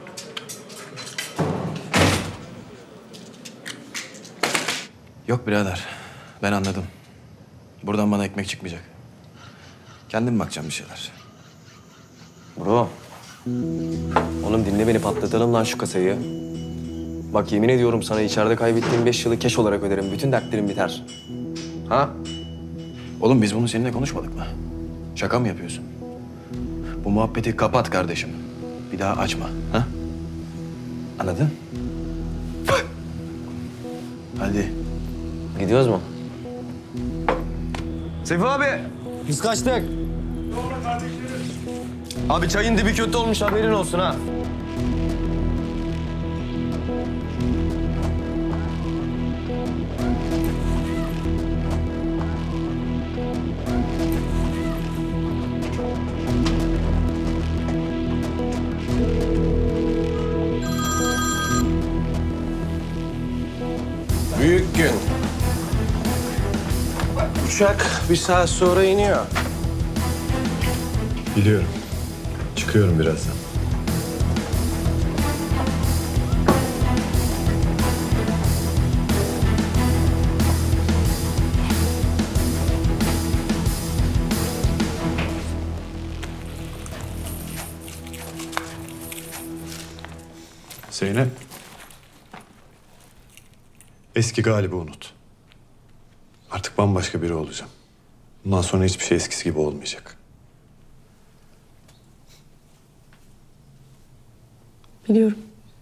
Yok birader. Ben anladım. Buradan bana ekmek çıkmayacak. Kendim bakacağım bir şeyler. Bro. Oğlum dinle beni, patlatalım lan şu kasayı. Bak yemin ediyorum sana içeride kaybettiğim beş yılı keş olarak öderim. Bütün dertlerim biter. Ha? Oğlum biz bunu seninle konuşmadık mı? Şaka mı yapıyorsun? Bu muhabbeti kapat kardeşim. Bir daha açma. Ha? Anladın? Hadi. Gidiyoruz mu? Seyfi abi. Biz kaçtık. Abi çayın dibi kötü olmuş, haberin olsun ha. Büyük gün. Uçak bir saat sonra iniyor. Biliyorum. Çıkıyorum birazdan. Zeynep. Eski Galip'i unut. Artık bambaşka biri olacağım. Bundan sonra hiçbir şey eskisi gibi olmayacak. Biliyorum.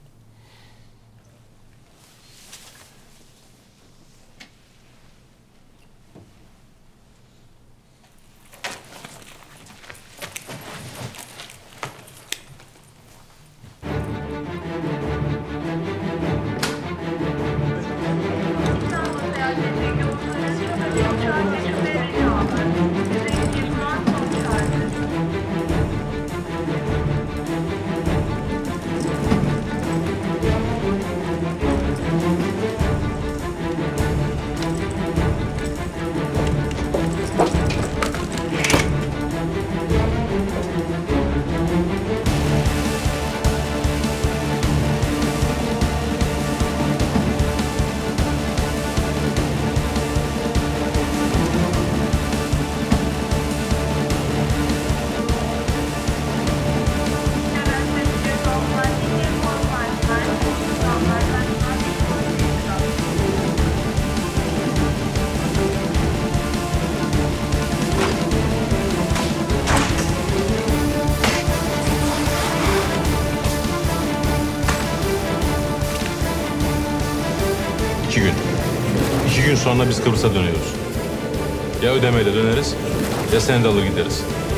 İki gün. İki gün sonra biz Kıbrıs'a dönüyoruz. Ya ödemeyle döneriz ya seni de alır gideriz.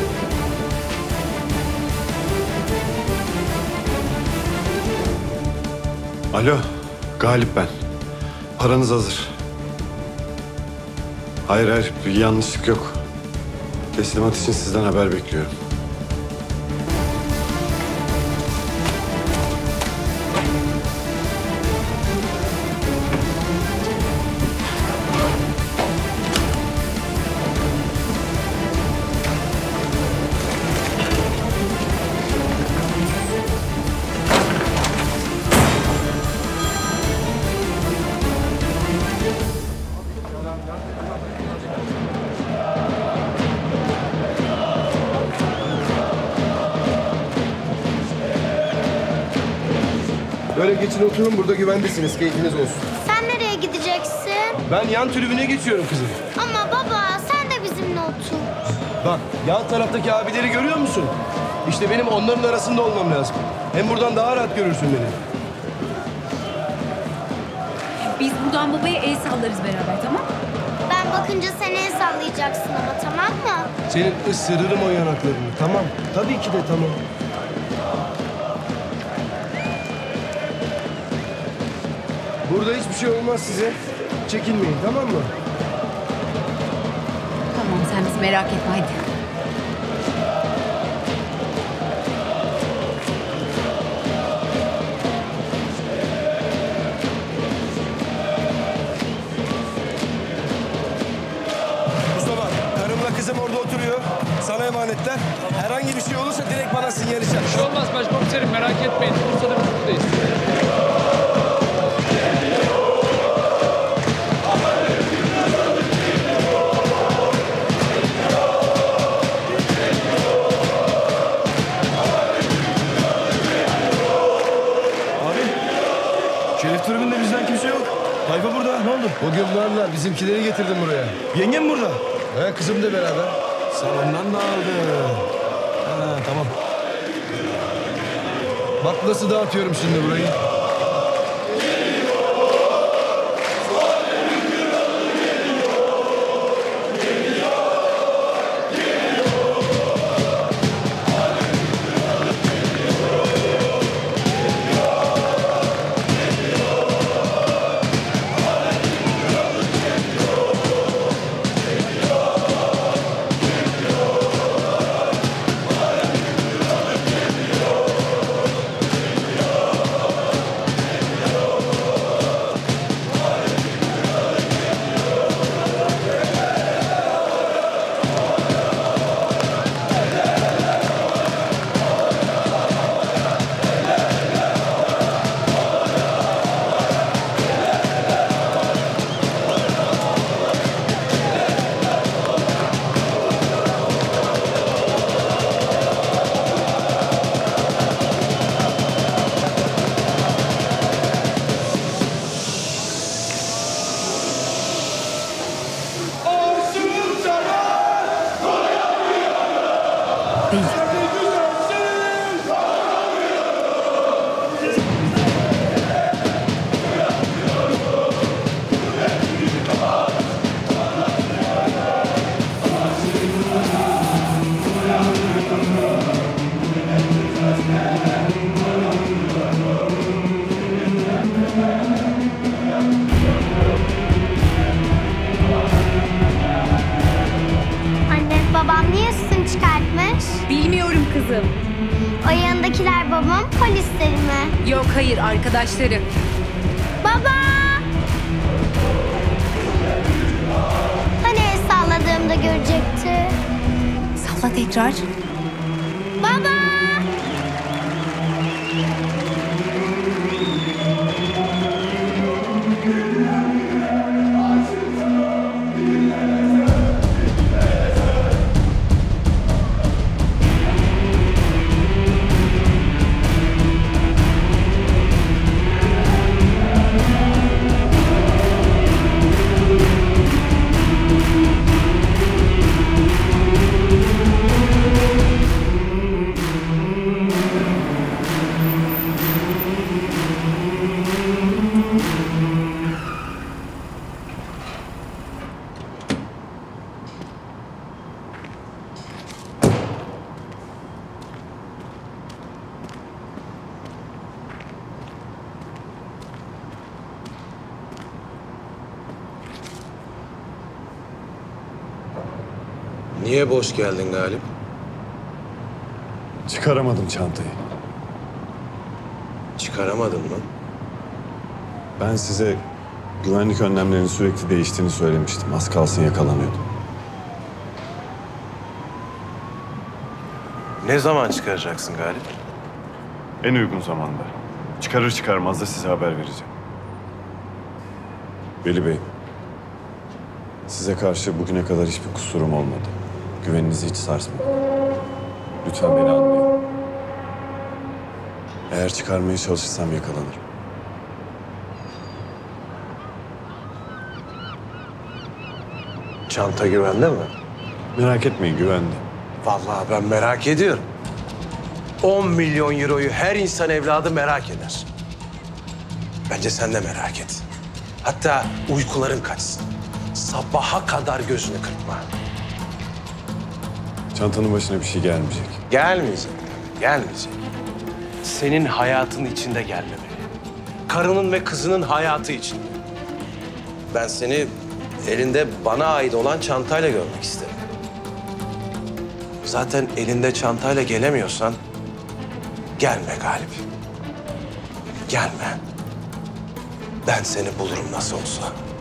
Alo, Galip ben. Paranız hazır. Hayır hayır, bir yanlışlık yok. Teslimat için sizden haber bekliyorum. Böyle geçin oturun, burada güvendesiniz, keyfiniz olsun. Sen nereye gideceksin? Ben yan tribüne geçiyorum kızım. Ama baba sen de bizimle otur. Bak, yan taraftaki abileri görüyor musun? İşte benim onların arasında olmam lazım. Hem buradan daha rahat görürsün beni. Biz buradan babaya el sallarız beraber, tamam mı? Ben bakınca sen el sallayacaksın ama, tamam mı? Senin ısırırım o yanaklarını, tamam. Tabii ki de tamam. Burada hiçbir şey olmaz size. Çekinmeyin, tamam mı? Tamam, sen bizi merak etme, hadi. Mustafa, karımla kızım orada oturuyor. Sana emanetler. Herhangi bir şey olursa direkt bana sinyal et. Bir şey olmaz başkomiserim, merak etmeyin. Bursa'da biz buradayız. Şeref tribünde bizden kimse yok. Tayfa burada. Ne oldu? Bugün varlar. Bizimkileri getirdim buraya. Yengem burada. He, kızım da beraber. Sen ondan da aldın. Ha, tamam. Bak nasıl dağıtıyorum şimdi burayı. Babamın polisleri mi? Yok hayır arkadaşları. Baba! Hani el salladığımda görecekti? Salla tekrar. Baba! Niye boş geldin Galip? Çıkaramadım çantayı. Çıkaramadın mı? Ben size güvenlik önlemlerinin sürekli değiştiğini söylemiştim. Az kalsın yakalanıyordum. Ne zaman çıkaracaksın Galip? En uygun zamanda. Çıkarır çıkarmaz da size haber vereceğim. Veli Bey, size karşı bugüne kadar hiçbir kusurum olmadı. Güveninizi hiç sarsmadı. Lütfen beni anlayın. Eğer çıkarmaya çalışırsam yakalanırım. Çanta güvende mi? Merak etmeyin, güvende. Vallahi ben merak ediyorum. on milyon euroyu her insan evladı merak eder. Bence sen de merak et. Hatta uykuların kaçsın. Sabaha kadar gözünü kırpma. Çantanın başına bir şey gelmeyecek. Gelmeyecek, gelmeyecek. Senin hayatın içinde gelmemeli. Karının ve kızının hayatı içinde. Ben seni elinde bana ait olan çantayla görmek isterim. Zaten elinde çantayla gelemiyorsan gelme Galip. Gelme. Ben seni bulurum nasıl olsa.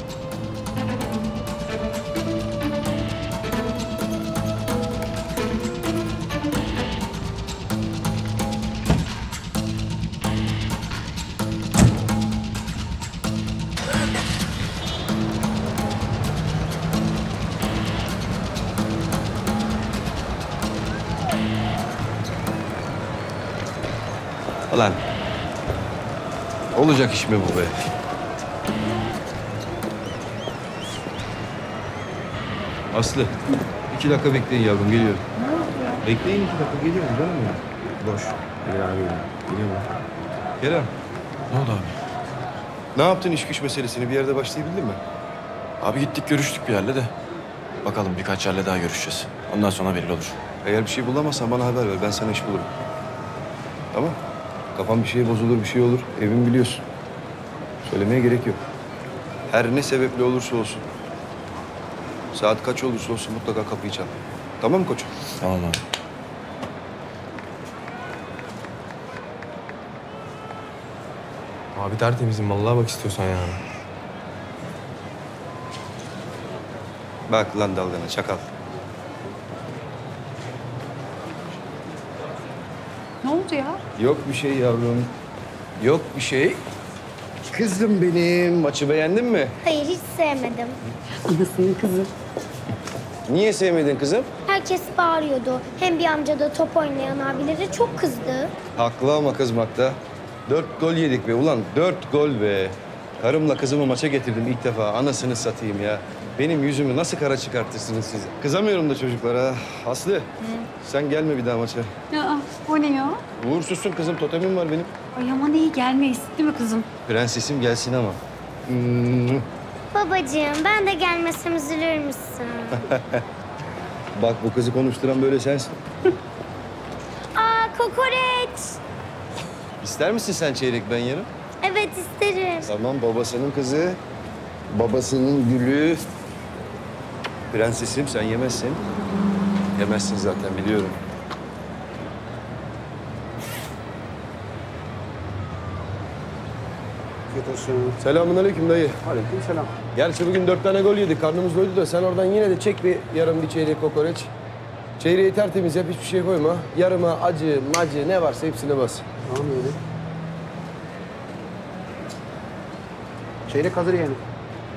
Ulan olacak iş mi bu be? Aslı, iki dakika bekleyin yavrum, geliyorum. Bekleyin iki dakika, geliyorum canım benim. Boş. Gel abi, geliyorum. Kerem. Ne oldu abi? Ne yaptın iş güç meselesini? Bir yerde başlayabildin mi? Abi gittik görüştük bir yerle de. Bakalım birkaç yerle daha görüşeceğiz. Ondan sonra belli olur. Eğer bir şey bulamazsan bana haber ver, ben sana iş bulurum. Tamam. Kafan bir şeye bozulur, bir şey olur. Evin biliyorsun. Söylemeye gerek yok. Her ne sebeple olursa olsun. Saat kaç olursa olsun mutlaka kapıyı çal. Tamam mı koçum? Tamam abi. Abi tertemizim. Vallahi bak istiyorsan yani. Bak lan dalgana çakal. Ne oldu ya? Yok bir şey yavrum. Yok bir şey. Kızım benim. Maçı beğendin mi? Hayır, hiç sevmedim. Anasının kızı. Niye sevmedin kızım? Herkes bağırıyordu. Hem bir amca da top oynayan abileri çok kızdı. Haklı ama kızmakta. Dört gol yedik be ulan. Dört gol be. Karımla kızımı maça getirdim ilk defa. Anasını satayım ya. Benim yüzümü nasıl kara çıkartırsınız siz? Kızamıyorum da çocuklara. Aslı, sen gelme bir daha maça. Ya o ne ya? Uğursuzsun kızım. Totemim var benim. Ay aman iyi gelmeyiz değil mi kızım? Prensesim gelsin ama. Hmm. Babacığım, ben de gelmesem üzülür müsün? Bak bu kızı konuşturan böyle sensin. Aa, kokoreç. İster misin sen çeyrek ben yarım? Evet, isterim. Tamam, babasının kızı, babasının gülü. Prensesim, sen yemezsin. Yemezsin zaten, biliyorum. Afiyet olsun. Selamünaleyküm dayı. Aleyküm selam. Gerçi bugün dört tane gol yedik. Karnımız doydu da sen oradan yine de çek bir yarım bir çeyrek kokoreç. Çeyreği tertemiz yap, hiçbir şey koyma. Yarıma acı, macı ne varsa hepsine bas. Tamam öyle. Çeyrek hazır yani.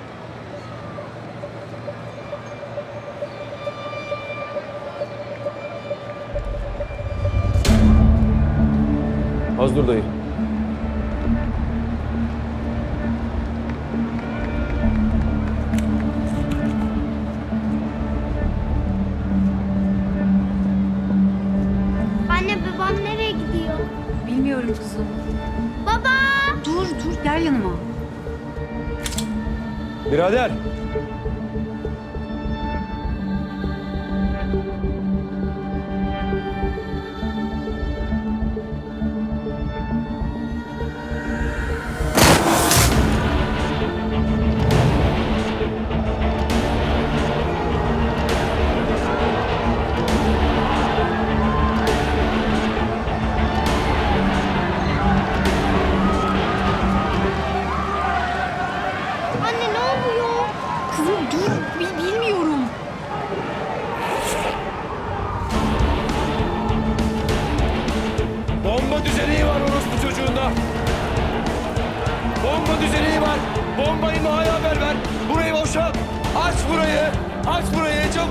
Az dur dayı. Anne babam nereye gidiyor? Bilmiyorum kızım. Baba! Dur dur gel yanıma. Birader. Anne ne oluyor? Kızım dur bil- bilmiyorum. Bomba düzeneği var orospu çocuğunda. Bomba düzeneği var. Bombayı Noa'ya haber ver. Burayı boşalt. Aç burayı. Aç burayı çok.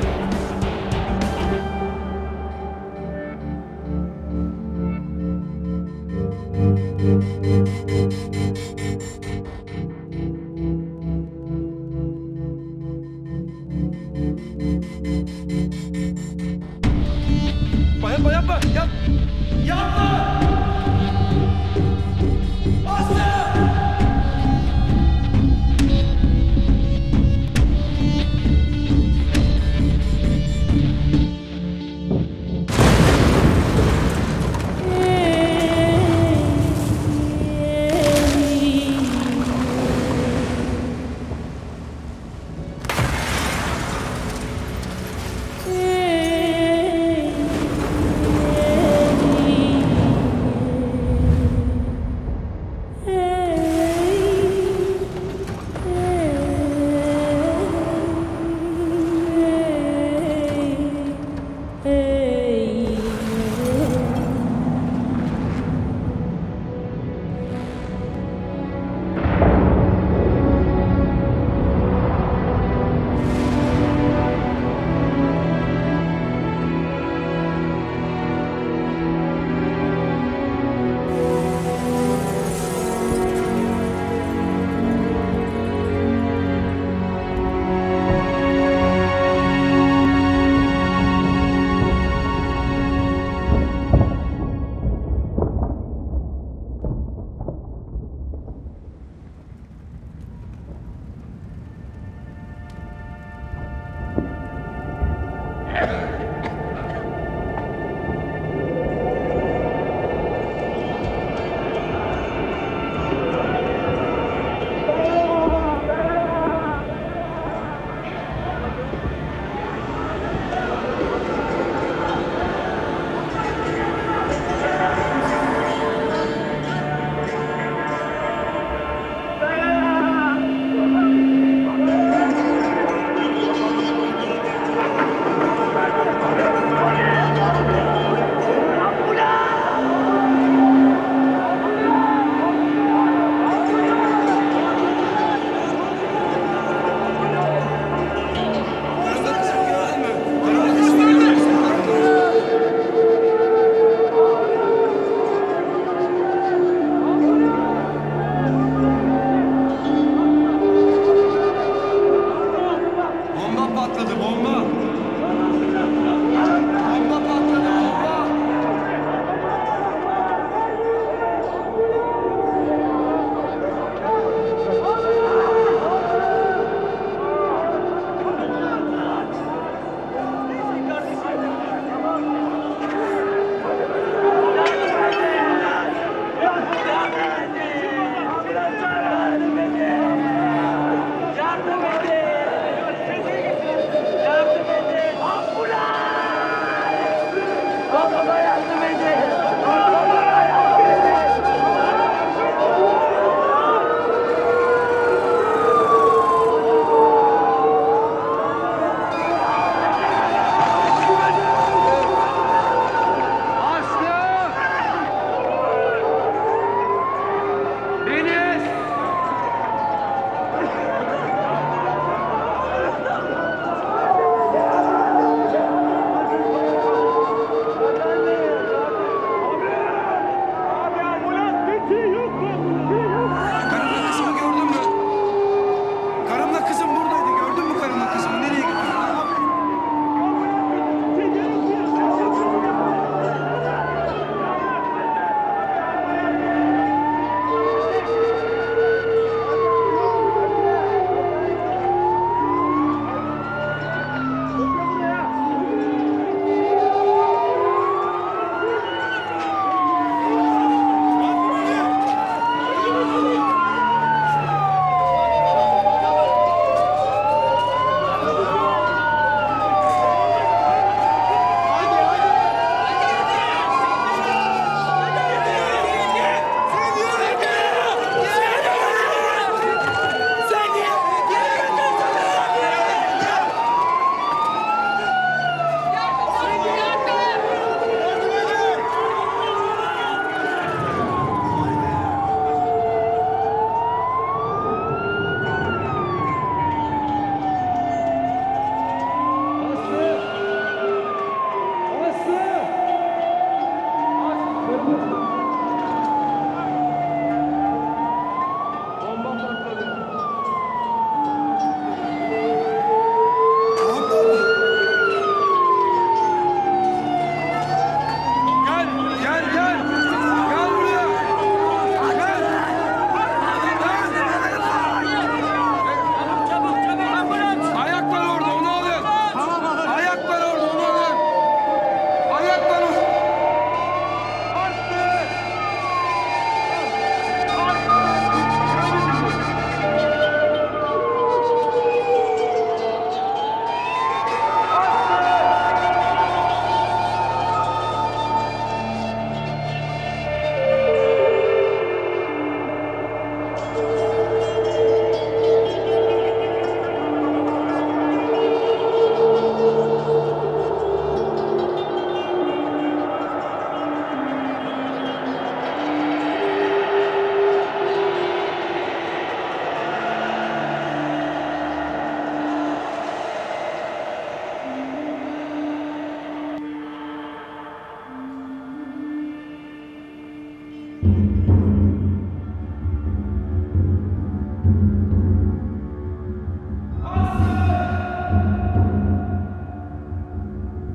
Yapma yapma yap. Yapma. Aslı.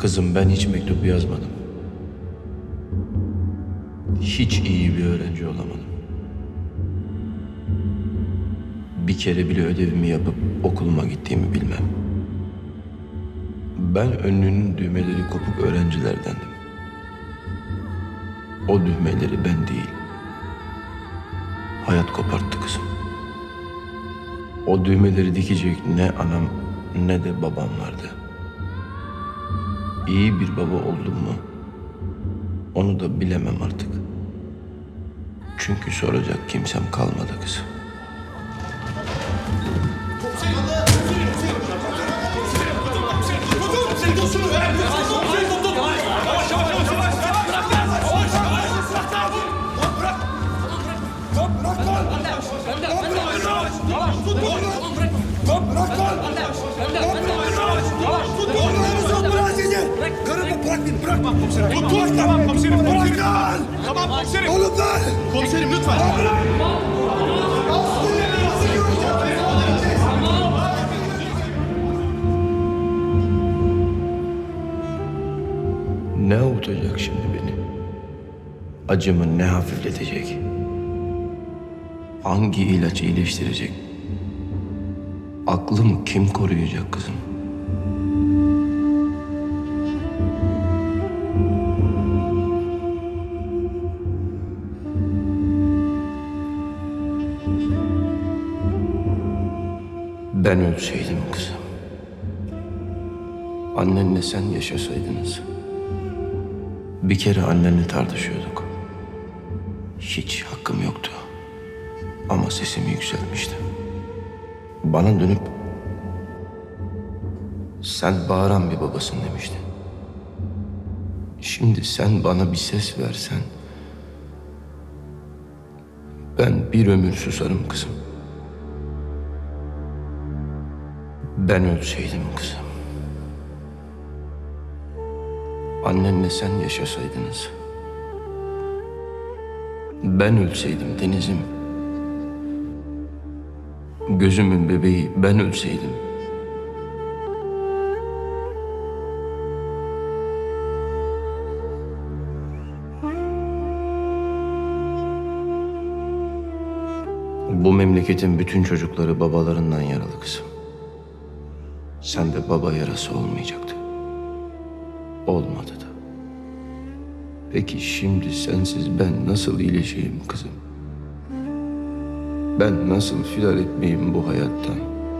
Kızım ben hiç mektup yazmadım. Hiç iyi bir öğrenci olamadım. Bir kere bile ödevimi yapıp okuluma gittiğimi bilmem. Ben önlüğünün düğmeleri kopuk öğrencilerdendim. O düğmeleri ben değil, hayat koparttı kızım. O düğmeleri dikecek ne anam ne de babam vardı. İyi bir baba oldum mu onu da bilemem artık. Çünkü soracak kimsem kalmadı kızım. Tamam komiserim. Tamam komiserim. Bırakın. Tamam komiserim. Oğlum lan. Komiserim lütfen. Ne avutacak şimdi beni? Acımı ne hafifletecek? Hangi ilaç iyileştirecek? Aklımı kim koruyacak kızım? Ben ölseydim kızım. Annenle sen yaşasaydınız. Bir kere annenle tartışıyorduk. Hiç hakkım yoktu. Ama sesimi yükseltmiştim. Bana dönüp sen bağıran bir babasın demiştin. Şimdi sen bana bir ses versen ben bir ömür susarım kızım. Ben ölseydim kızım. Annenle sen yaşasaydınız. Ben ölseydim Deniz'im. Gözümün bebeği ben ölseydim. Bu memleketin bütün çocukları babalarından yaralı kızım. Sen de baba yarası olmayacaktı. Olmadı da. Peki şimdi sensiz ben nasıl iyileşeyim kızım? Ben nasıl firar etmeyeyim bu hayattan?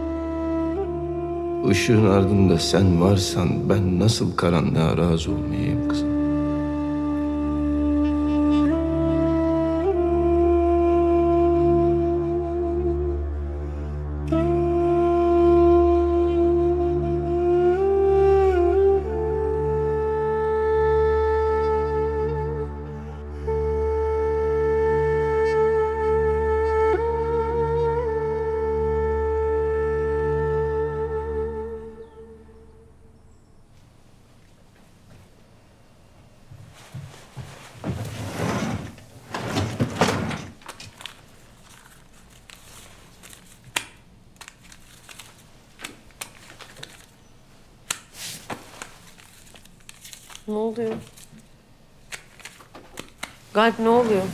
Işığın ardında sen varsan ben nasıl karanlığa razı olmayayım kızım? Ne oluyor? Galip ne oluyor?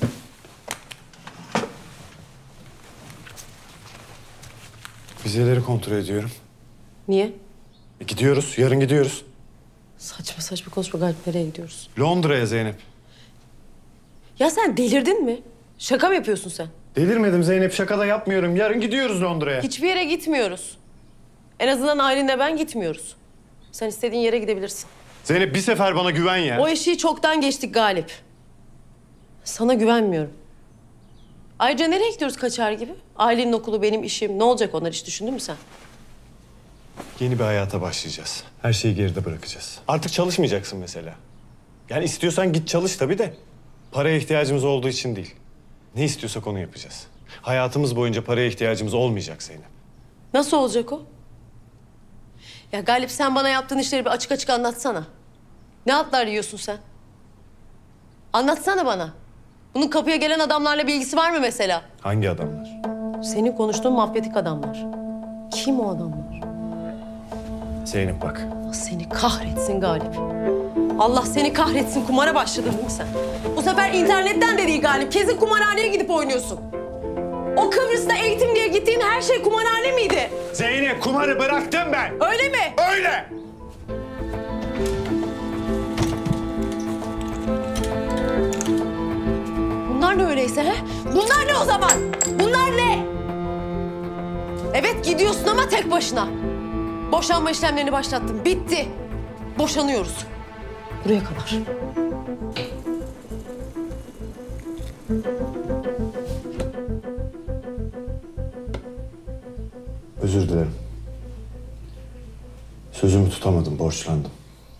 Vizeleri kontrol ediyorum. Niye? E, gidiyoruz, yarın gidiyoruz. Saçma saçma konuşma Galip, nereye gidiyoruz? Londra'ya Zeynep. Ya sen delirdin mi? Şaka mı yapıyorsun sen? Delirmedim Zeynep, şaka da yapmıyorum. Yarın gidiyoruz Londra'ya. Hiçbir yere gitmiyoruz. En azından ailenle ben gitmiyoruz. Sen istediğin yere gidebilirsin. Zeynep bir sefer bana güven ya. O eşiği çoktan geçtik Galip. Sana güvenmiyorum. Ayrıca nereye gidiyoruz kaçar gibi? Ailenin okulu, benim işim. Ne olacak onlar, hiç düşündün mü sen? Yeni bir hayata başlayacağız. Her şeyi geride bırakacağız. Artık çalışmayacaksın mesela. Yani istiyorsan git çalış tabii de. Paraya ihtiyacımız olduğu için değil. Ne istiyorsak onu yapacağız. Hayatımız boyunca paraya ihtiyacımız olmayacak Zeynep. Nasıl olacak o? Ya Galip, sen bana yaptığın işleri bir açık açık anlatsana. Ne altlar yiyorsun sen? Anlatsana bana. Bunun kapıya gelen adamlarla bir ilgisi var mı mesela? Hangi adamlar? Senin konuştuğun mafyatik adamlar. Kim o adamlar? Zeynep bak. Allah seni kahretsin Galip. Allah seni kahretsin. Kumara başladın değil mi sen? Bu sefer internetten de değil Galip. Kesin kumarhaneye gidip oynuyorsun. O Kıbrıs'ta eğitim diye gittiğin her şey kumarhane miydi? Zeynep kumarı bıraktım ben. Öyle mi? Öyle. Bunlar ne öyleyse he? Bunlar ne o zaman? Bunlar ne? Evet gidiyorsun ama tek başına. Boşanma işlemlerini başlattım. Bitti. Boşanıyoruz. Buraya kadar. Özür dilerim. Sözümü tutamadım, borçlandım.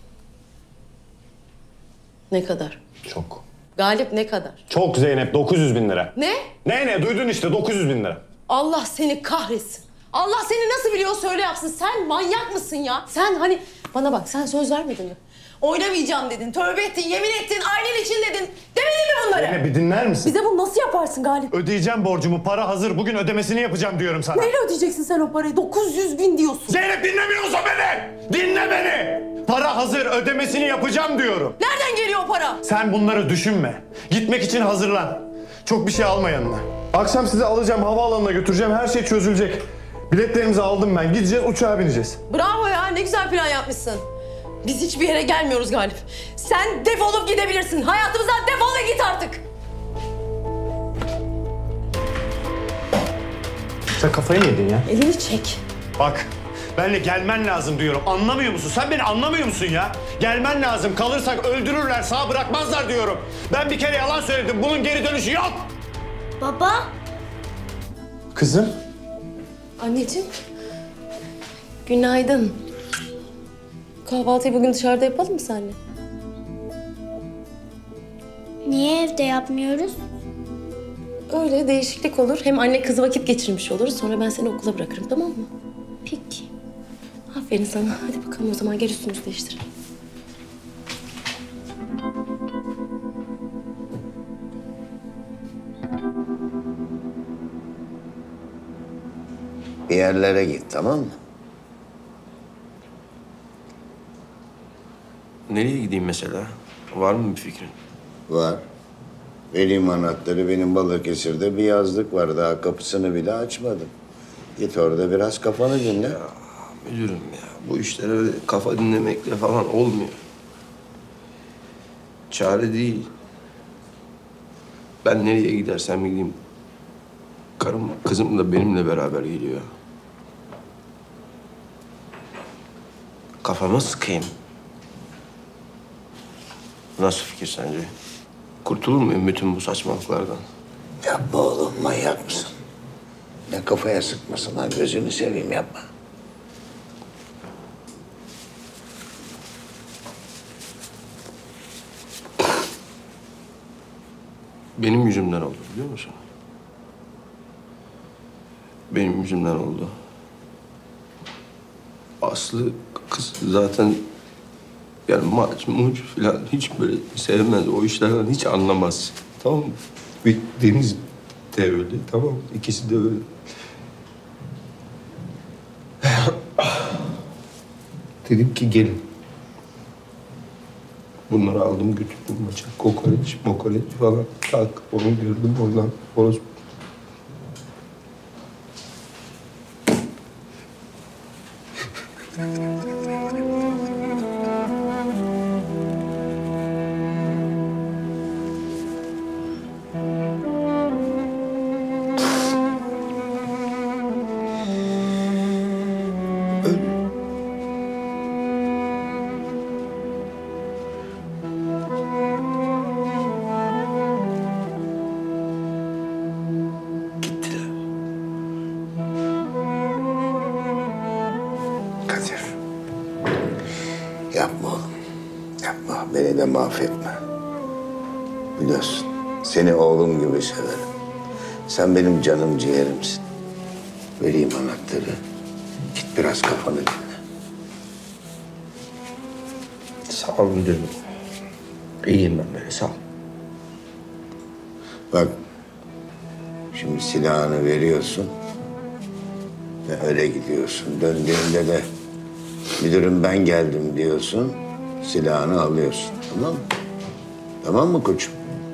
Ne kadar? Çok. Galip ne kadar? Çok Zeynep, dokuz yüz bin lira. Ne? Ne ne, duydun işte dokuz yüz bin lira. Allah seni kahretsin. Allah seni nasıl biliyor söyle yapsın. Sen manyak mısın ya? Sen hani bana bak sen söz vermedin mi? Oynamayacağım dedin, tövbe ettin, yemin ettin, ailen için dedin. Demedin mi bunları? Zeynep bir dinler misin? Bize bunu nasıl yaparsın Galip? Ödeyeceğim borcumu, para hazır. Bugün ödemesini yapacağım diyorum sana. Neyle ödeyeceksin sen o parayı? dokuz yüz bin diyorsun. Zeynep dinlemiyorsun beni! Dinle beni! Para hazır, ödemesini yapacağım diyorum. Nereden geliyor o para? Sen bunları düşünme. Gitmek için hazırlan. Çok bir şey alma yanına. Akşam sizi alacağım, havaalanına götüreceğim. Her şey çözülecek. Biletlerimizi aldım ben. Gideceğiz, uçağa bineceğiz. Bravo ya, ne güzel plan yapmışsın. Biz hiçbir yere gelmiyoruz Galip. Sen defolup gidebilirsin. Hayatımızdan defol ve git artık. Sen kafayı mı yedin ya? Elini çek. Bak, benimle gelmen lazım diyorum. Anlamıyor musun? Sen beni anlamıyor musun ya? Gelmen lazım. Kalırsak öldürürler, sağ bırakmazlar diyorum. Ben bir kere yalan söyledim. Bunun geri dönüşü yok. Baba. Kızım. Anneciğim. Günaydın. Kahvaltıyı bugün dışarıda yapalım mı seninle? Niye evde yapmıyoruz? Öyle değişiklik olur. Hem anne kızı vakit geçirmiş oluruz. Sonra ben seni okula bırakırım, tamam mı? Peki. Aferin sana. Hadi bakalım o zaman gel üstümüzü değiştirelim. Bir yerlere git, tamam mı? Nereye gideyim mesela? Var mı bir fikrin? Var. Vereyim anahtarı. Benim Balıkesir'de bir yazlık var. Daha kapısını bile açmadım. Git orada biraz kafanı dinle. Ya müdürüm ya, bu işler öyle kafa dinlemekle falan olmuyor. Çare değil. Ben nereye gidersem gideyim, karım, kızım da benimle beraber geliyor. Kafama sıkayım. Nasıl fikir sence? Kurtulur muyum bütün bu saçmalıklardan? Yapma oğlum, manyak mısın? Ne kafaya sıkmasın lan, gözünü seveyim, yapma. Benim yüzümden oldu biliyor musun? Benim yüzümden oldu. Aslı kız zaten yani maç muç falan hiç böyle sevmez. O işlerden hiç anlamaz. Tamam mı? Bir Deniz de öyle, tamam mı? İkisi de öyle. Dedim ki gelin. Bunları aldım götürdüm maça. Kokoreç, mokoreç falan. Tak, onu gördüm oradan. Orası. Kadir. Yapma oğlum. Yapma. Beni de mahvetme. Biliyorsun, seni oğlum gibi severim. Sen benim canım ciğerimsin. Vereyim anahtarı. Git biraz kafanı dinle. Sağ olun müdürüm. İyiyim ben böyle, sağ ol. Bak, şimdi silahını veriyorsun ve öyle gidiyorsun. Döndüğünde de Müdürüm ben geldim diyorsun, silahını alıyorsun. Tamam mı? Tamam mı koçum?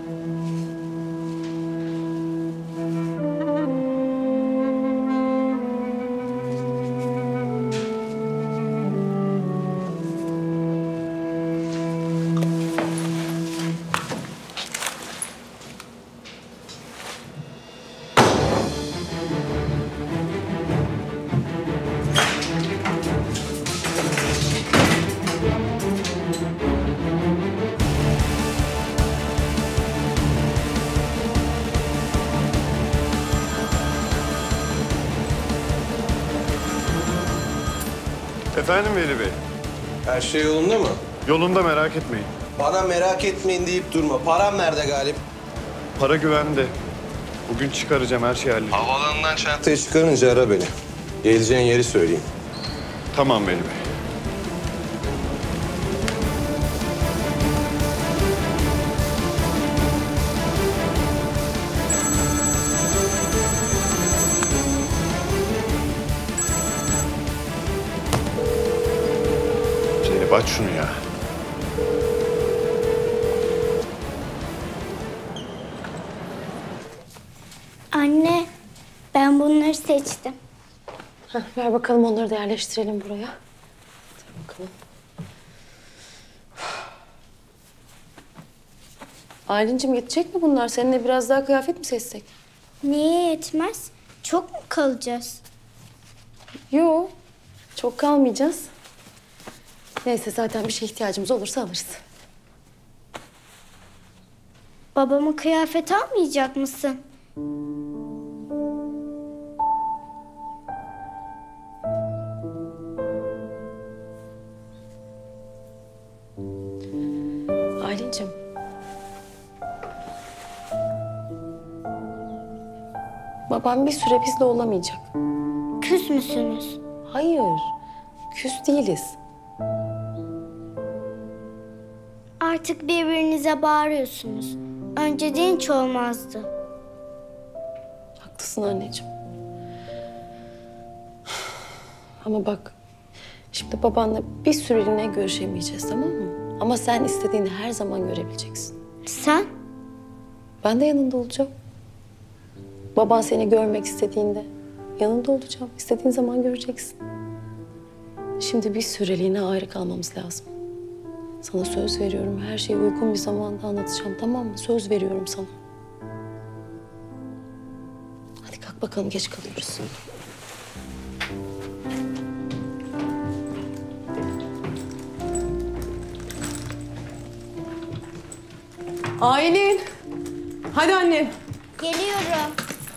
Efendim Veli Bey? Her şey yolunda mı? Yolunda, merak etmeyin. Bana merak etmeyin deyip durma. Param nerede Galip? Para güvende. Bugün çıkaracağım, her şeyi halledeceğim. Havalandan çantayı çıkarınca ara beni. Geleceğin yeri söyleyeyim. Tamam Veli Bey. Zeynep aç şunu ya. Anne, ben bunları seçtim. Heh, ver bakalım onları da yerleştirelim buraya. Dur bakalım. Aylin'cim yetecek mi bunlar? Seninle biraz daha kıyafet mi seçsek? Niye yetmez? Çok mu kalacağız? Yo, çok kalmayacağız. Neyse zaten bir şeye ihtiyacımız olursa alırız. Babama kıyafet almayacak mısın? Aylin'cim. Babam bir süre bizle olamayacak. Küs müsünüz? Hayır, küs değiliz. Artık birbirinize bağırıyorsunuz. Önceden hiç olmazdı. Haklısın anneciğim. Ama bak, şimdi babanla bir süreliğine görüşemeyeceğiz, tamam mı? Ama sen istediğini her zaman görebileceksin. Sen? Ben de yanında olacağım. Baban seni görmek istediğinde yanında olacağım. İstediğin zaman göreceksin. Şimdi bir süreliğine ayrı kalmamız lazım. Sana söz veriyorum. Her şeyi uygun bir zamanda anlatacağım, tamam mı? Söz veriyorum sana. Hadi kalk bakalım, geç kalıyoruz. Aylin. Hadi annem. Geliyorum.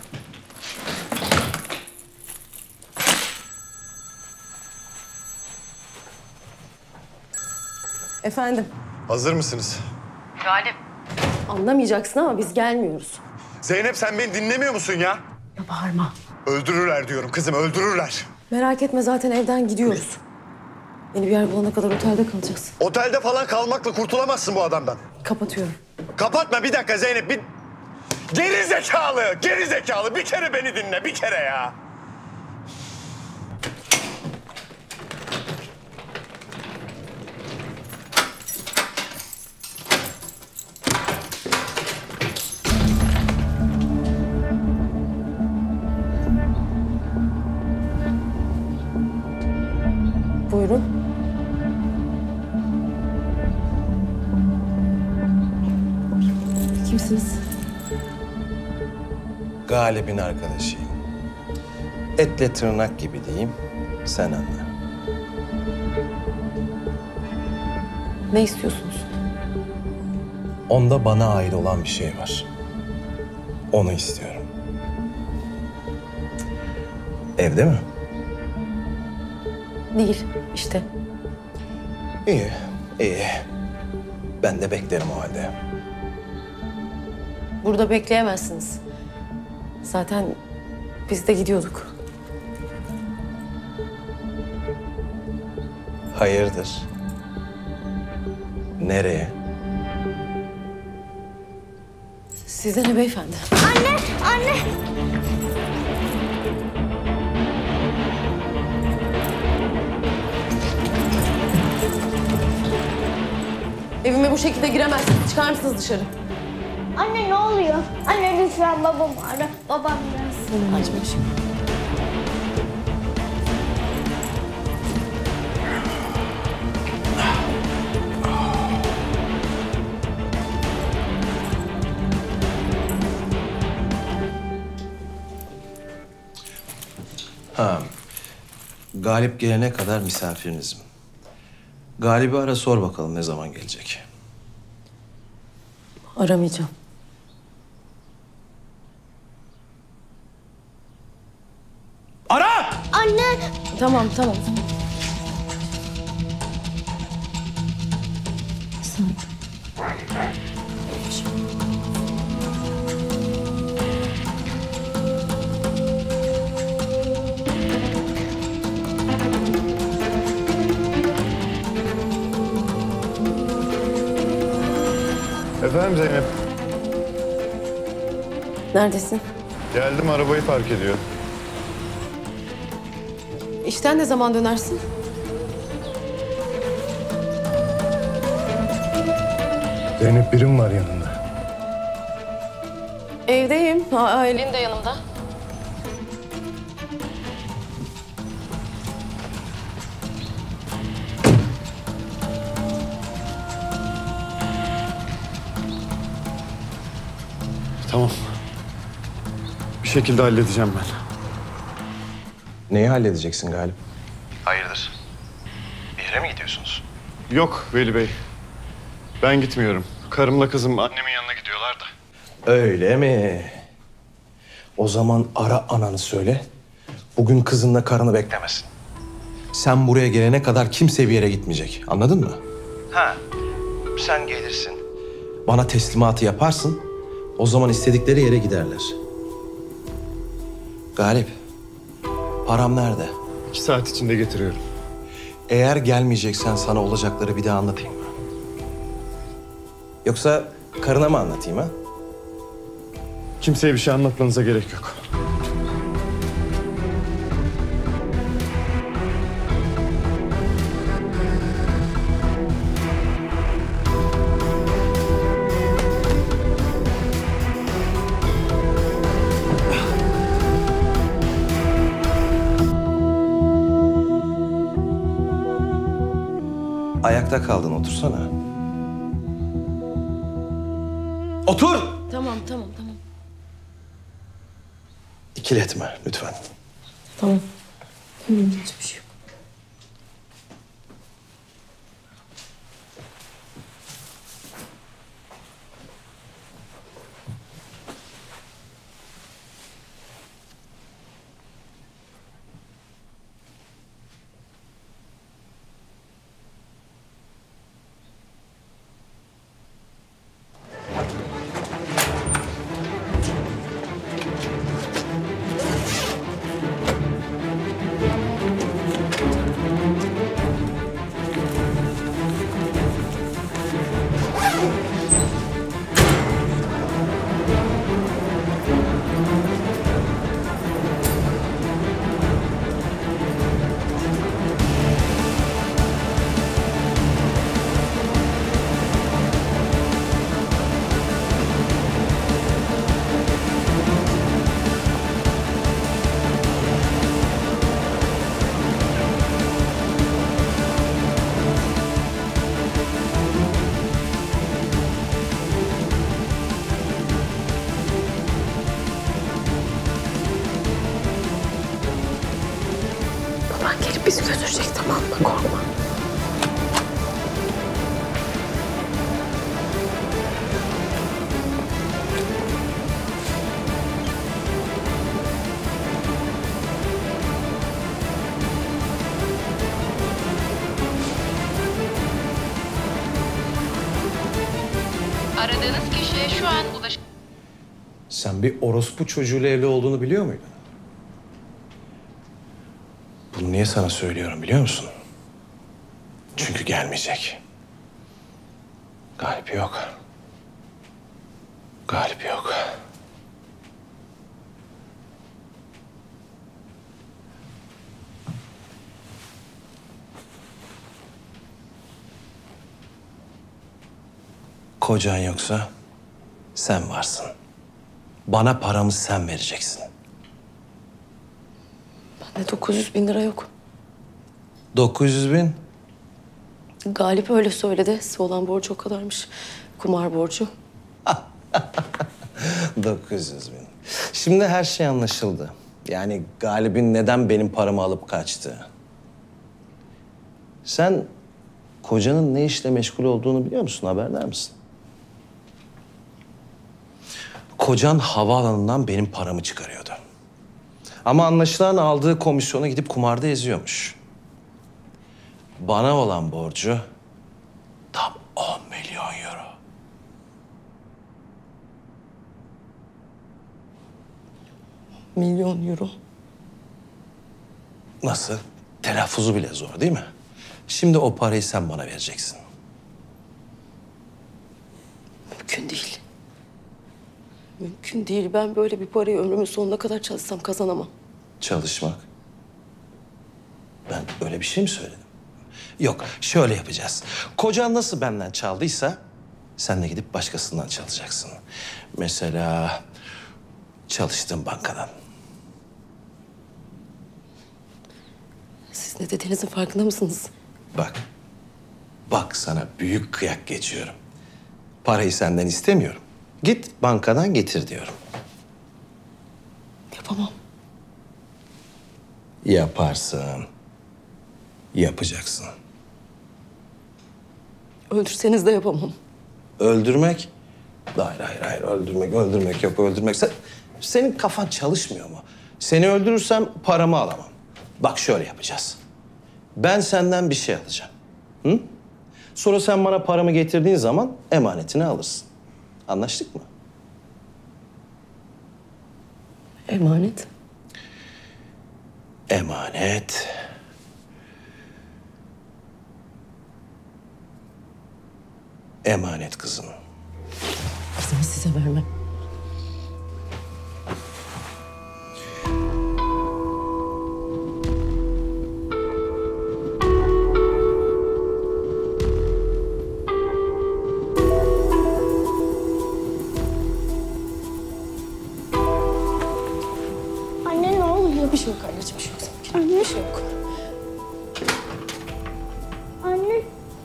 Efendim. Hazır mısınız? Galip. Anlamayacaksın ama biz gelmiyoruz. Zeynep sen beni dinlemiyor musun ya? Ya bağırma. Öldürürler diyorum kızım, öldürürler. Merak etme, zaten evden gidiyoruz. Yeni bir yer bulana kadar otelde kalacağız. Otelde falan kalmakla kurtulamazsın bu adamdan. Kapatıyorum. Kapatma, bir dakika Zeynep. Bir... Geri zekalı, geri zekalı. Bir kere beni dinle, bir kere ya. Buyurun. Kimsiniz? Galip'in arkadaşıyım. Etle tırnak gibi diyeyim, sen anla. Ne istiyorsunuz? Onda bana ait olan bir şey var. Onu istiyorum. Evde mi? Değil, işte. İyi, iyi. Ben de beklerim o halde. Burada bekleyemezsiniz. Zaten biz de gidiyorduk. Hayırdır? Nereye? Size ne beyefendi? Anne, anne. şekilde giremezsiniz. Çıkar mısınız dışarı? Anne ne oluyor? Anne lütfen babamı ara. Babam gelsin. Açma şimdi. Ha. Galip gelene kadar misafirinizim. Galip'i ara sor bakalım ne zaman gelecek. Aramayacağım. Ara! Anne! Tamam, tamam. Efendim Zeynep. Neredesin? Geldim, arabayı park ediyor. İşten ne zaman dönersin? Zeynep, birim var yanında. Evdeyim. A- Aylin de yanımda. Tamam. Bir şekilde halledeceğim ben. Neyi halledeceksin Galip? Hayırdır? Bir yere mi gidiyorsunuz? Yok Veli Bey. Ben gitmiyorum. Karımla kızım annemin yanına gidiyorlar da. Öyle mi? O zaman ara ananı söyle. Bugün kızınla karını beklemesin. Sen buraya gelene kadar kimse bir yere gitmeyecek. Anladın mı? Ha, sen gelirsin. Bana teslimatı yaparsın. O zaman istedikleri yere giderler. Galip, param nerede? İki saat içinde getiriyorum. Eğer gelmeyeceksen sana olacakları bir daha anlatayım mı? Yoksa karına mı anlatayım ha? Kimseye bir şey anlatmanıza gerek yok. Ayakta kaldın, otursana. Otur! Tamam, tamam, tamam. İkiletme lütfen. Tamam. Tamam, hiçbir şey yok. Baban gelip bizi götürecek, tamam mı? Korkma. Aradığınız kişiye şu an ulaş... Sen bir orospu çocuğuyla evli olduğunu biliyor muydun? Bunu niye sana söylüyorum biliyor musun? Çünkü gelmeyecek. Galip yok. Galip yok. Kocan yoksa sen varsın. Bana paramı sen vereceksin. Bende dokuz yüz bin lira yok. dokuz yüz bin. Galip öyle söyledi. Size olan borcu o kadarmış. Kumar borcu. dokuz yüz bin. Şimdi her şey anlaşıldı. Yani Galip'in neden benim paramı alıp kaçtı. Sen kocanın ne işle meşgul olduğunu biliyor musun? Haberdar mısın? Kocan havaalanından benim paramı çıkarıyordu. Ama anlaşılan aldığı komisyona gidip kumarda eziyormuş. Bana olan borcu tam on milyon euro. Milyon euro. Nasıl? Telaffuzu bile zor değil mi? Şimdi o parayı sen bana vereceksin. Mümkün değil. Mümkün değil. Ben böyle bir parayı ömrümün sonuna kadar çalışsam kazanamam. Çalışmak. Ben öyle bir şey mi söyledim? Yok, şöyle yapacağız. Kocan nasıl benden çaldıysa sen de gidip başkasından çalacaksın. Mesela çalıştığın bankadan. Siz ne dediğinizin farkında mısınız? Bak, bak sana büyük kıyak geçiyorum. Parayı senden istemiyorum. Git bankadan getir diyorum. Yapamam. Yaparsın. Yapacaksın. Öldürseniz de yapamam. Öldürmek? Hayır, hayır, hayır. Öldürmek, öldürmek yok, öldürmek. Sen, senin kafan çalışmıyor mu? Seni öldürürsem paramı alamam. Bak şöyle yapacağız. Ben senden bir şey alacağım. Hı? Sonra sen bana paramı getirdiğin zaman emanetini alırsın. Anlaştık mı? Emanet? Emanet. Emanet kızım. Kızımı size vermem. Anne ne oluyor? Bir şey yok anneciğim, bir şey yok. Anne. Bir şey yok. Anne.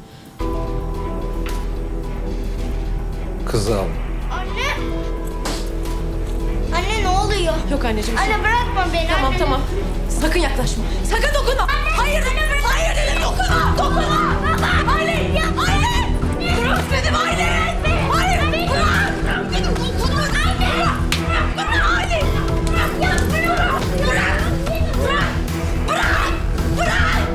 Kızım. Anne. Anne ne oluyor? Yok anneciğim. bir şey Anne yok. bırakma beni. Tamam anne. tamam. Sakın yaklaşma. Sakın dokunma. Anne, hayır dedim. anne, bırak. Hayır dedim. Dokunma. Dokunma. Baba. Anne. Ya, anne. Bırak dedim anne. Hayır. Bırak. Bırak dedim. Dokunma. Anne. Bırak. Bırak. Anne. Bırak. Ya, bırak. Bırak. Bırak. Bırak. Bırak.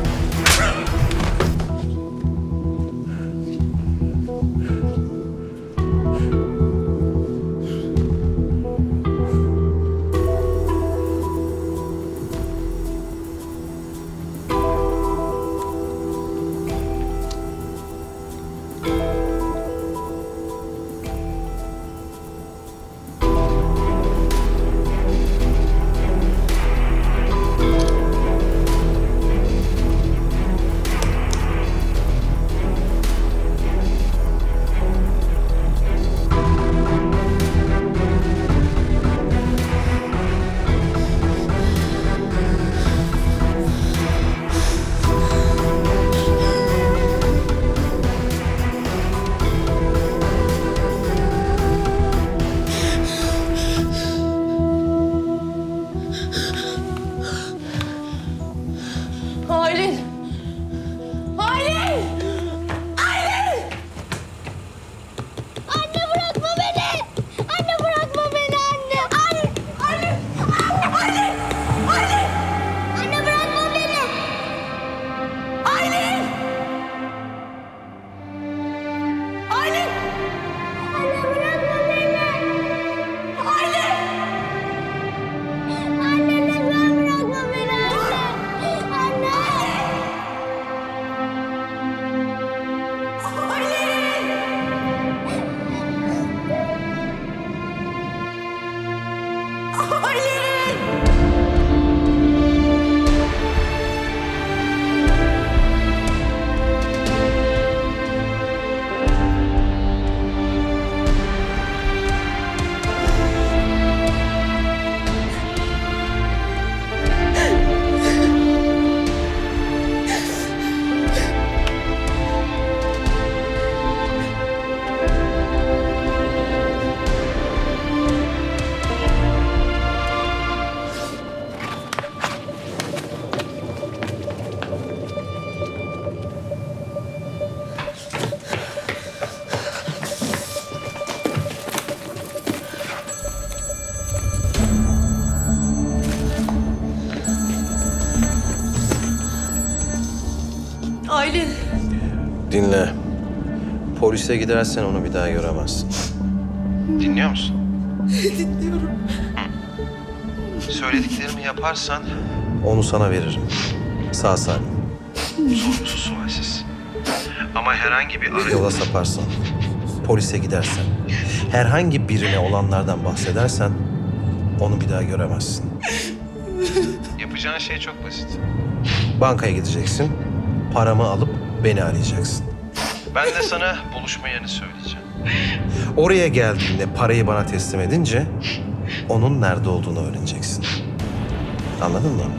Dinle. Polise gidersen onu bir daha göremezsin. Dinliyor musun? Dinliyorum. Söylediklerimi yaparsan onu sana veririm. Sağ salim. Sorumsuz sualsiz. Ama herhangi bir ara yola saparsan, polise gidersen, herhangi birine olanlardan bahsedersen onu bir daha göremezsin. Yapacağın şey çok basit. Bankaya gideceksin, paramı alıp beni arayacaksın. Ben de sana buluşma yerini söyleyeceğim. Oraya geldiğinde parayı bana teslim edince onun nerede olduğunu öğreneceksin. Anladın mı?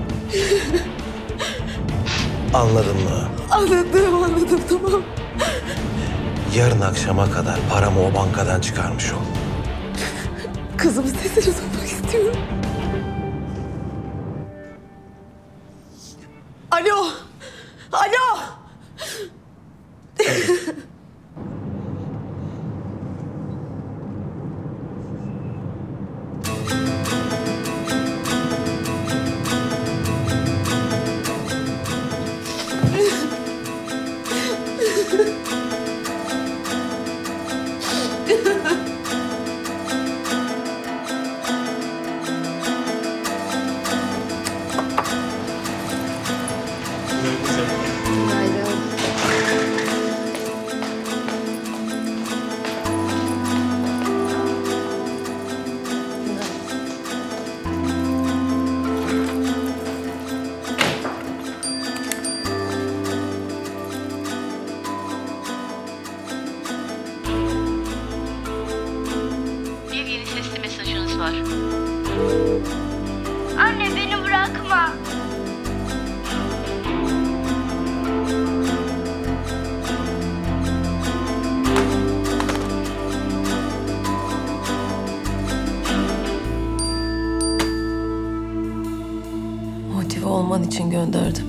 Anladın mı? Anladım, anladım, tamam. Yarın akşama kadar paramı o bankadan çıkarmış ol. Kızımın sesini duymak istiyorum. Alo! Alo! Bir yeni sesli mesajınız var. Anne beni bırakma. Motive olman için gönderdim.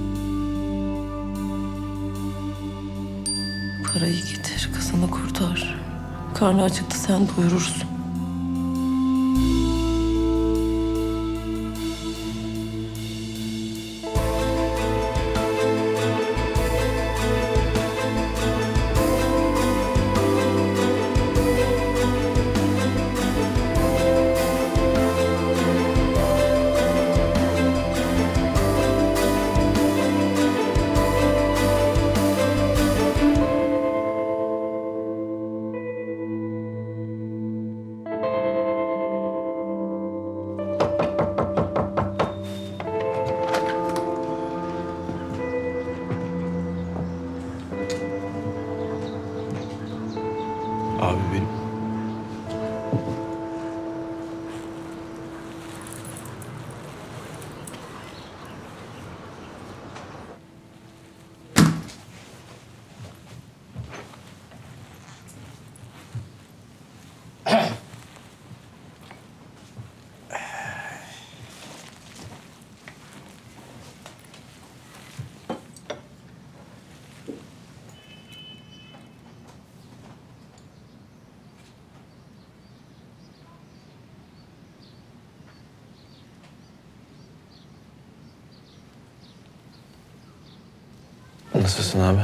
Parayı getir, kızını kurtar. Karnı acıktı, sen doyurursun. Abi benim. Nasılsın abi?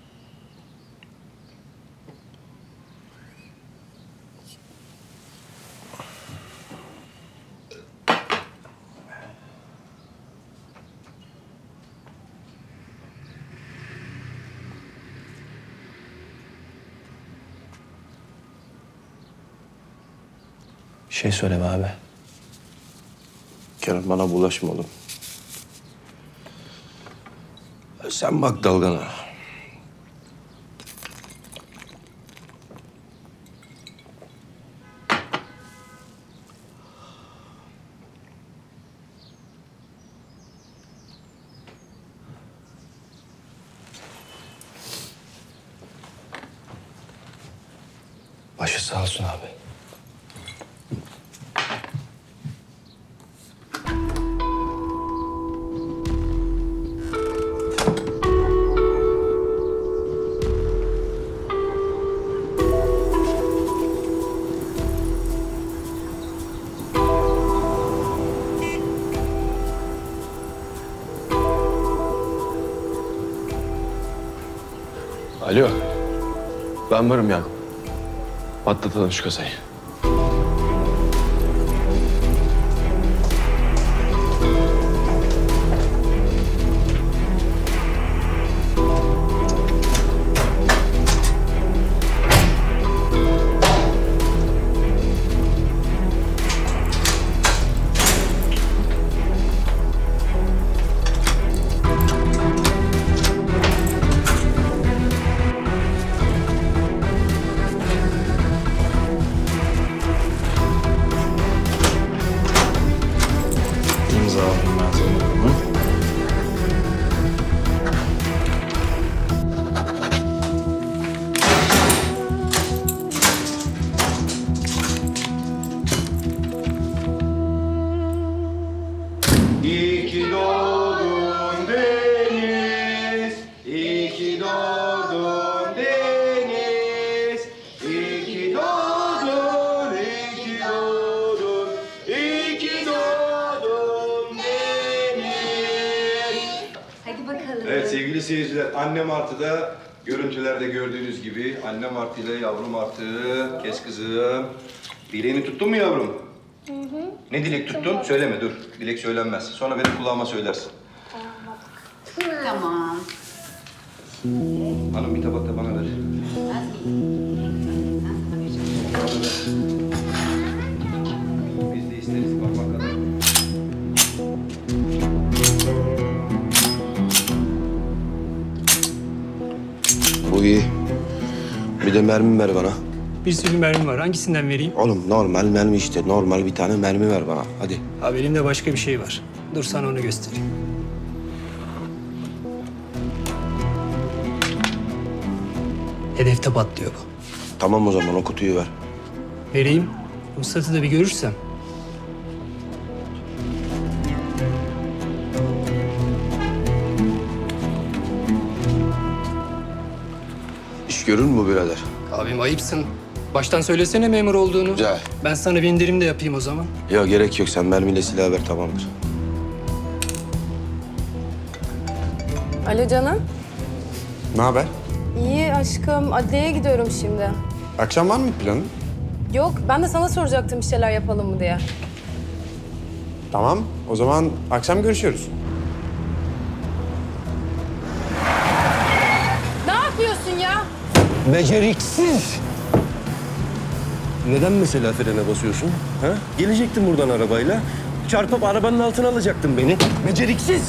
Bir şey söyle be abi. Kerem bana bulaşma oğlum. Sen bak dalgana. Başı sağ olsun abi. Alo. Ben varım Yakup. Patlatalım şu kasayı. İmzaladım ben sana. İyi ki doğdun Deniz, iyi ki doğdun Deniz, iyi ki doğdun, iyi ki doğdun, iyi ki doğdun Deniz. Hadi bakalım. Evet sevgili seyirciler, anne martıda görüntülerde gördüğünüz gibi anne martıyla yavru martı. Kes kızım. Dileğini tuttun mu yavrum? Hı hı. Ne dilek tuttun? Söyleme dur. Dilek söylenmez. Sonra benim kulağıma söylersin. Tamam. Hanım bir tabak da bana ver. Biz de isteriz parmak kadar. Bu iyi. Bir de mermi ver bana. Bir sürü mermi var. Hangisinden vereyim? Oğlum normal mermi işte. Normal bir tane mermi ver bana. Hadi. Ha, benim başka bir şey var. Dur sana onu göstereyim. Hedefte patlıyor bu. Tamam o zaman o kutuyu ver. Vereyim. Ruhsatı da bir görürsem. İş görür mü bu birader? Abim ayıpsın. Baştan söylesene memur olduğunu. Güzel. Ben sana bir indirim de yapayım o zaman. Yok gerek yok. Sen mermiyle silah ver tamamdır. Alo canım. Ne haber? İyi aşkım. Adliyeye gidiyorum şimdi. Akşam var mı planın? Yok, ben de sana soracaktım bir şeyler yapalım mı diye. Tamam. O zaman akşam görüşüyoruz. Ne yapıyorsun ya? Beceriksiz. Neden mesela frene basıyorsun? Ha? Gelecektin buradan arabayla. Çarpıp arabanın altına alacaktın beni. Beceriksiz.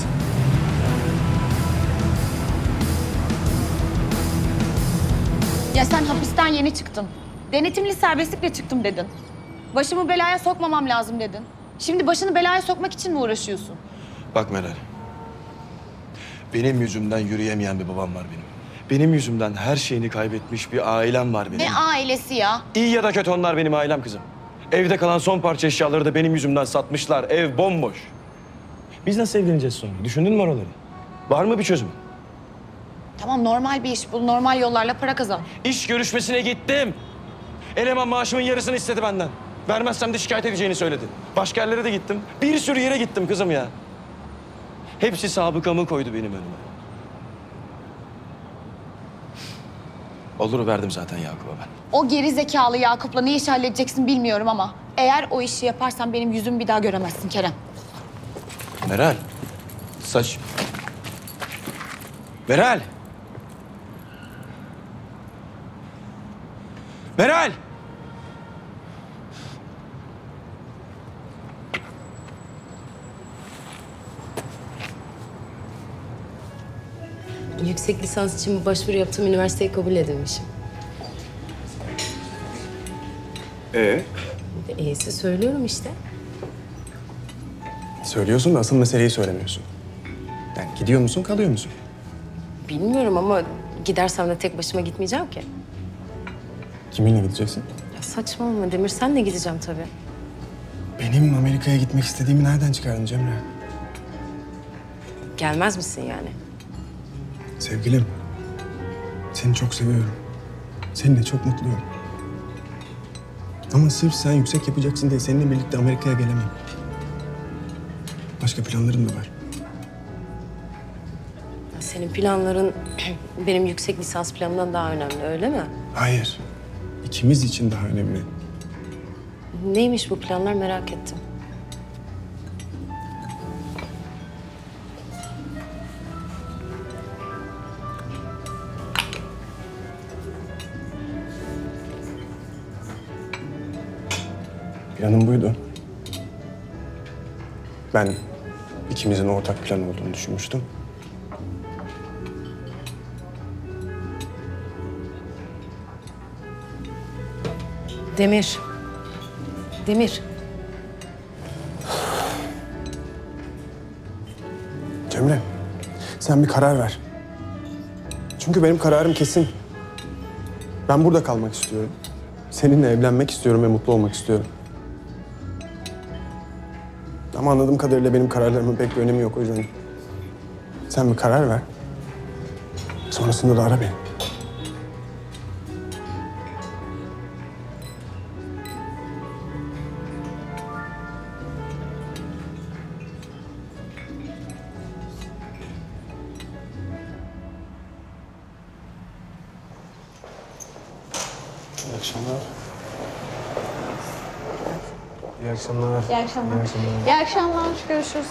Ya sen hapisten yeni çıktın. Denetimli serbestlikle çıktım dedin. Başımı belaya sokmamam lazım dedin. Şimdi başını belaya sokmak için mi uğraşıyorsun? Bak Meral. Benim yüzümden yürüyemeyen bir babam var benim. Benim yüzümden her şeyini kaybetmiş bir ailem var benim. Ne ailesi ya? İyi ya da kötü onlar benim ailem kızım. Evde kalan son parça eşyaları da benim yüzümden satmışlar. Ev bomboş. Biz nasıl evleneceğiz sonra? Düşündün mü oraları? Var mı bir çözüm? Tamam normal bir iş bul, normal yollarla para kazan. İş görüşmesine gittim. Eleman maaşımın yarısını istedi benden. Vermezsem de şikayet edeceğini söyledi. Başka yerlere de gittim. Bir sürü yere gittim kızım ya. Hepsi sabıkamı koydu benim önüme. Olur verdim zaten Yakup'a ben. O geri zekalı Yakup'la ne iş halledeceksin bilmiyorum ama... ...eğer o işi yaparsan benim yüzümü bir daha göremezsin Kerem. Meral. Saç. Meral. Meral. Yüksek lisans için bir başvuru yaptım, üniversiteyi kabul edilmişim. Ee? İyisi söylüyorum işte. Söylüyorsun da asıl meseleyi söylemiyorsun. Yani gidiyor musun, kalıyor musun? Bilmiyorum ama gidersem de tek başıma gitmeyeceğim ki. Kiminle gideceksin? Ya saçmalama Demir, senle gideceğim tabii. Benim Amerika'ya gitmek istediğimi nereden çıkardın Cemre? Gelmez misin yani? Sevgilim, seni çok seviyorum. Seninle çok mutluyum. Ama sırf sen yüksek yapacaksın diye seninle birlikte Amerika'ya gelemem. Başka planlarım da var. Senin planların benim yüksek lisans planımdan daha önemli, öyle mi? Hayır. İkimiz için daha önemli. Neymiş bu planlar, merak ettim. Planım buydu. Ben ikimizin ortak plan olduğunu düşünmüştüm. Demir. Demir. Cemre, sen bir karar ver. Çünkü benim kararım kesin. Ben burada kalmak istiyorum. Seninle evlenmek istiyorum ve mutlu olmak istiyorum. Ama anladığım kadarıyla benim kararlarımın pek bir önemi yok o yüzden. Sen bir karar ver. Sonrasında da ara beni. İyi akşamlar. İyi akşamlar. İyi akşamlar. İyi akşamlar. İyi akşamlar. Görüşürüz.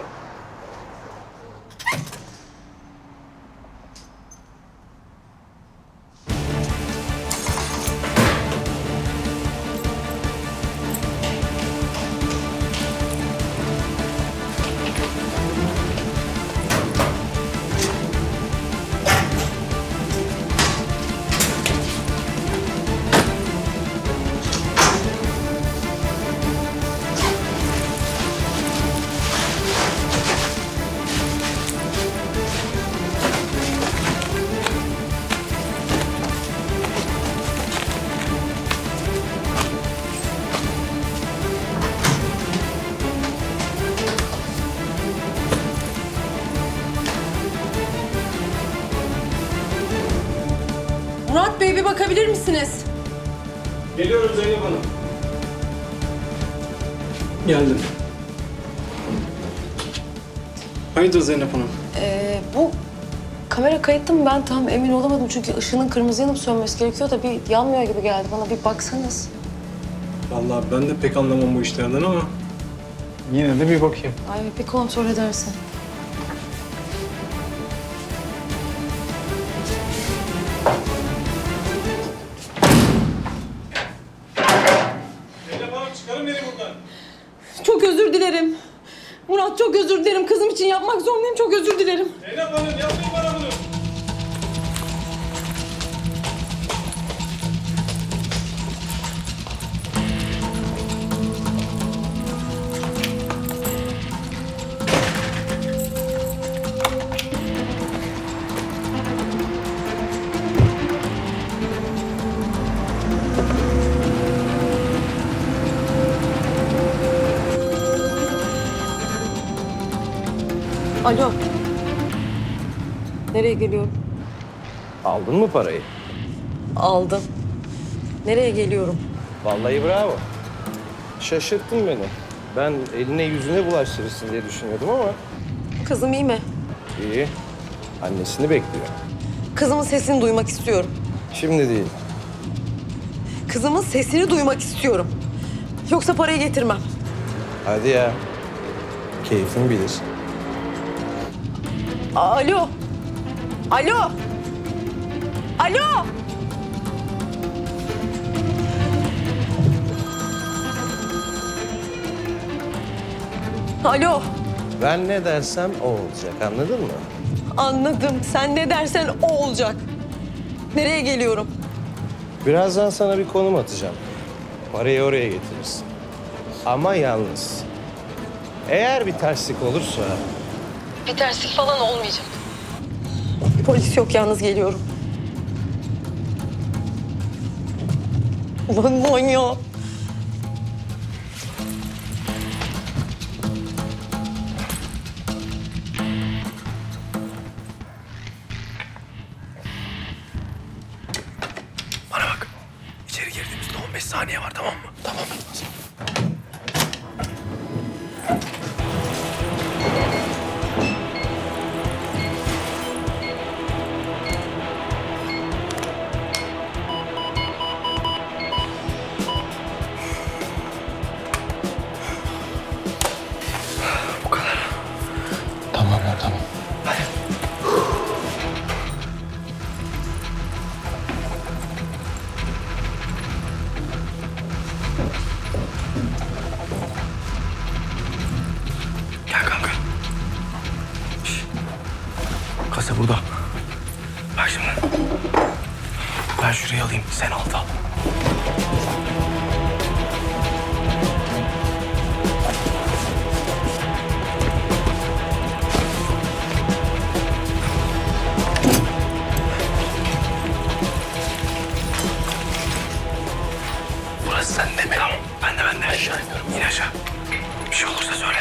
Murat Bey, bir bakabilir misiniz? Geliyorum Zeynep Hanım. Geldim. Hayırdır Zeynep Hanım? Ee, bu kamera kayıtlı mı? Ben tam emin olamadım çünkü ışığının kırmızı yanıp sönmesi gerekiyor da bir yanmıyor gibi geldi bana. Bir baksanız. Vallahi ben de pek anlamam bu işlerden ama yine de bir bakayım. Ay, bir kontrol edersin. Zeynep Hanım çıkarın beni buradan. Çok özür dilerim. Murat, çok özür dilerim. Kızım için yapmak zorundayım. Çok özür dilerim. Zeynep Hanım yapmayın bana bunu. Alo. Nereye geliyorum? Aldın mı parayı? Aldım. Nereye geliyorum? Vallahi bravo. Şaşırttın beni. Ben eline yüzüne bulaştırırsın diye düşünüyordum ama Kızım iyi mi? iyi. Annesini bekliyor. Kızımın sesini duymak istiyorum. Şimdi değil. Kızımın sesini duymak istiyorum. Yoksa parayı getirmem. Hadi ya. Keyfin bilir. Alo. Alo. Alo. Alo. Ben ne dersem o olacak, anladın mı? Anladım. Sen ne dersen o olacak. Nereye geliyorum? Birazdan sana bir konum atacağım. Parayı oraya getirirsin. Ama yalnız. Eğer bir terslik olursa... Bir terslik falan olmayacak. Polis yok, yalnız geliyorum. Ulan manyak. Bana bak. İçeri girdiğimizde on beş saniye var, tamam mı? Tamam. Kasa burada. Bak şimdi. Ben şurayı alayım, sen alta al. Burası sende mi? Tamam. Ben de ben de aşağı iniyorum. İn aşağı. Bir şey olursa söyle.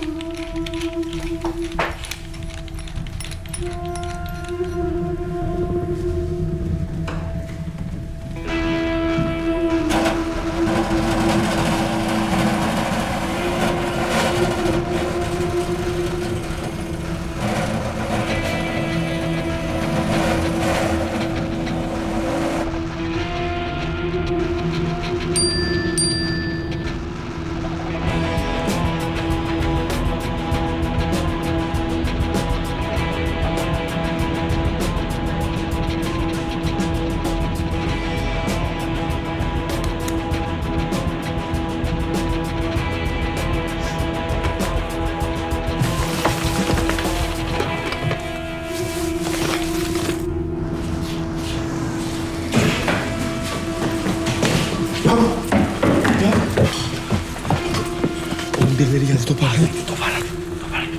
Birileri geldi, toparlan. Toparlan, toparlan.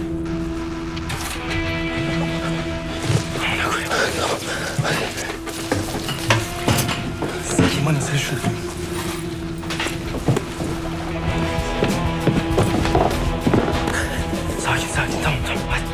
Amına koyayım. Tamam, hadi. Sikeyim ana sen şunu. Sakin, sakin. Tamam, tamam. Hadi.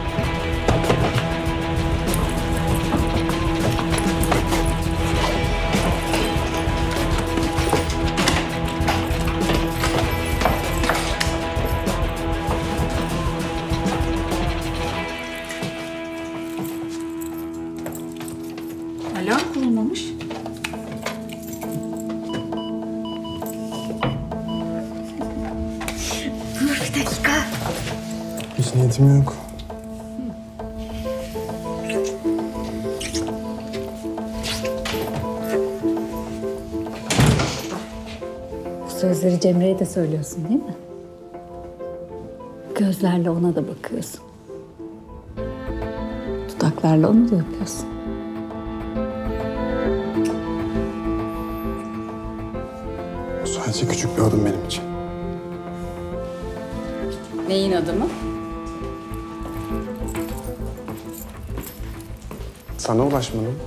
Alarm kurulmamış. Dur bir dakika. Hiç niyetim yok. Bu sözleri Cemre'ye de söylüyorsun değil mi? Gözlerle ona da bakıyorsun. Dudaklarla onu da öpüyorsun. Bu sadece küçük bir adım benim için. Neyin adımı? Sana ulaşmadım.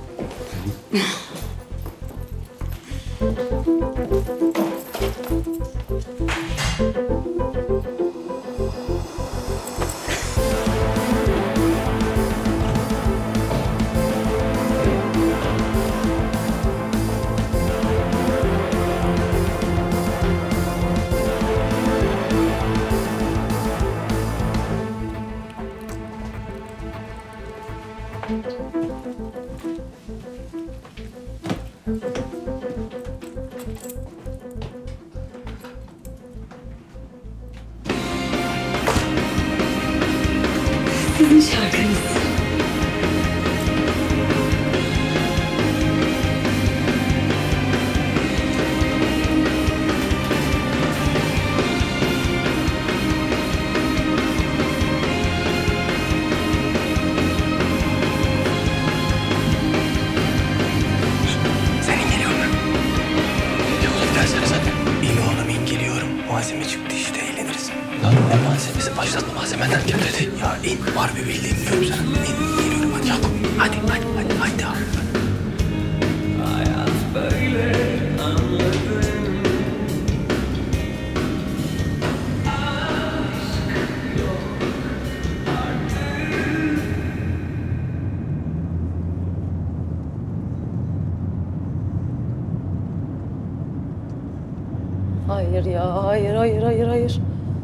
Sizin şarkınız. Senin geliyor mu? Yolda gidersene zaten. İn oğlum in geliyorum. Malzeme çıktı işte eğleniriz. Lan ne malzemesi? Başlatma malzemeden kim dedi? Ya in var bir bildiğim diyorum sana. İn geliyorum hadi Yakup. Hadi hadi hadi hadi abi. Hayat böyle anladım. Hayır ya, hayır, hayır, hayır, hayır.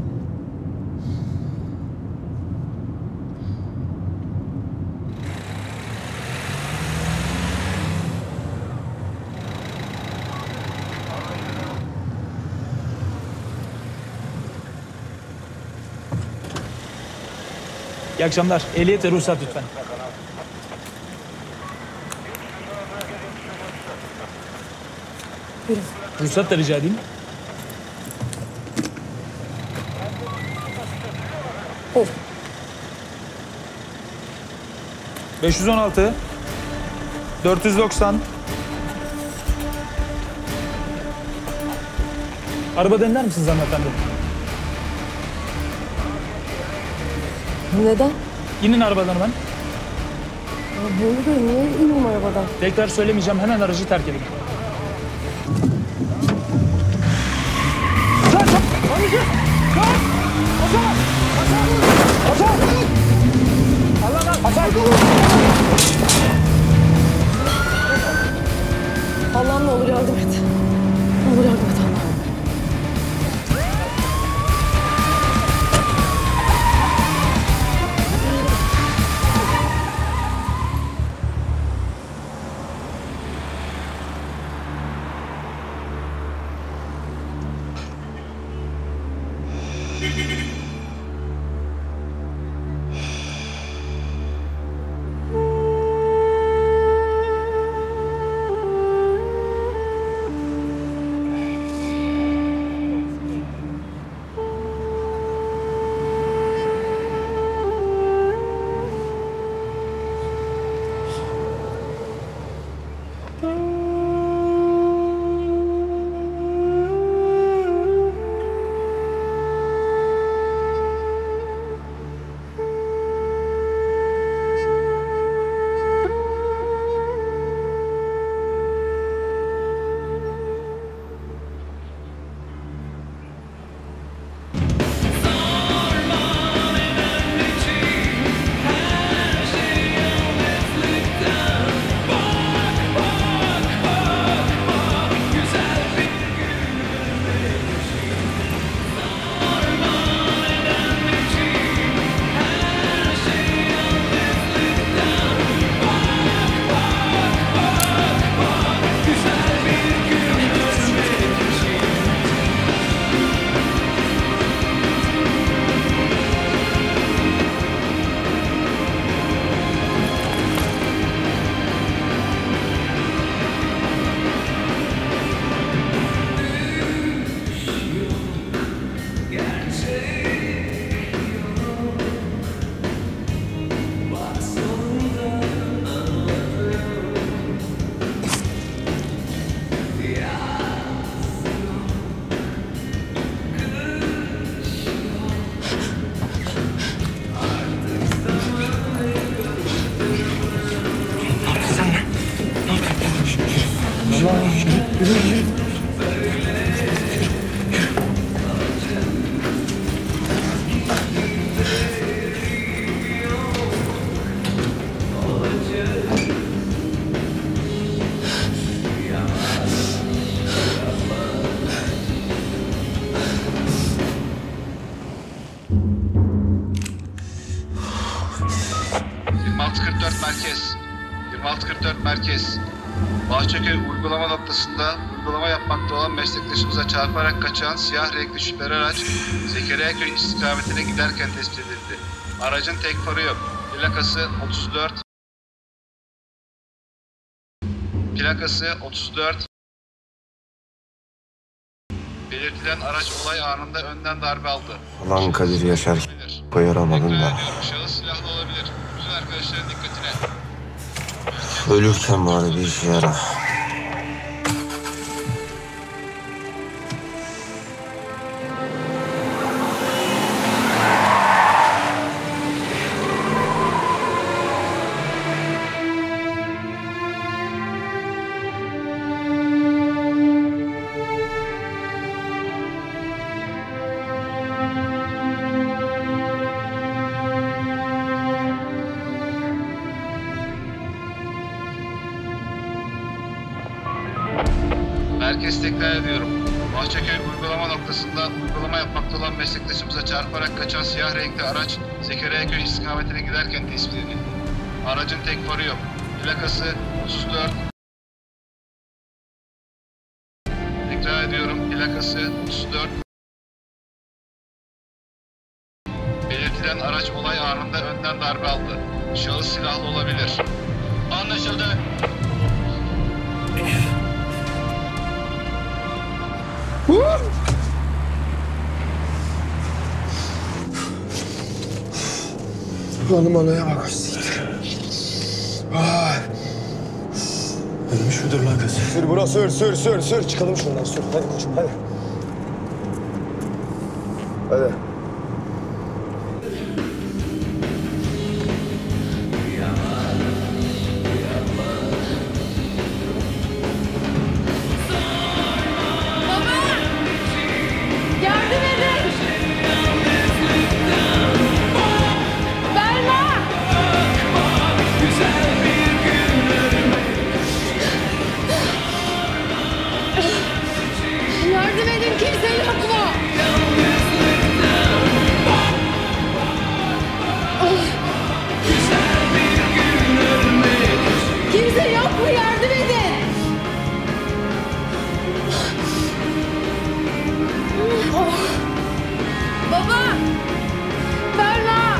İyi akşamlar. Ehliyet ve ruhsat lütfen. Buyurun. Ruhsat da rica edeyim. Buyurun. beş yüz on altı, dört yüz doksan. Arabada iner misiniz hanımefendi? Neden? İnin arabadan hemen. Buyurun, niye ineyim arabadan? Tekrar söylemeyeceğim, hemen aracı terk edin. Allah'ım ne olur yardım et. Ne olur yardım et Allah'ım. yirmi altı kırk dört merkez. yirmi altı kırk dört merkez. Bahçeköy uygulama noktasında uygulama yapmakta olan meslektaşımıza çarparak kaçan siyah renkli şüpheli araç Zekeriyaköy istikametine giderken tespit edildi. Aracın tek farı yok. Plakası otuz dört. Plakası otuz dört. Belirtilen araç olay anında önden darbe aldı. Lan Kadir Yaşar koyaramadın da. Şahıs silahlı olabilir. Bütün arkadaşların dikkatine. Ölürken bari bir işe yara. Merkez tekrar ediyorum. Bahçeköy uygulama noktasında uygulama yapmakta olan meslektaşımıza çarparak kaçan siyah renkli araç Zekeriyaköy istikametine giderken tespit edildi. Aracın tek farı yok. Plakası otuz dört. Tekrar ediyorum. Plakası otuz dört. Belirtilen araç olay anında önden darbe aldı. Şahıs silahlı olabilir. Anlaşıldı. Hanım anaya bak. Ölmüş müdür lan kız? Sür bro, sür, sür, sür, sür. Çıkalım şundan, sür. Hadi koçum, hadi. Hadi. Yardım edin! Belma! Yardım edin, kimse yok mu? Kimse yok mu? Yardım edin! Baba! Berna!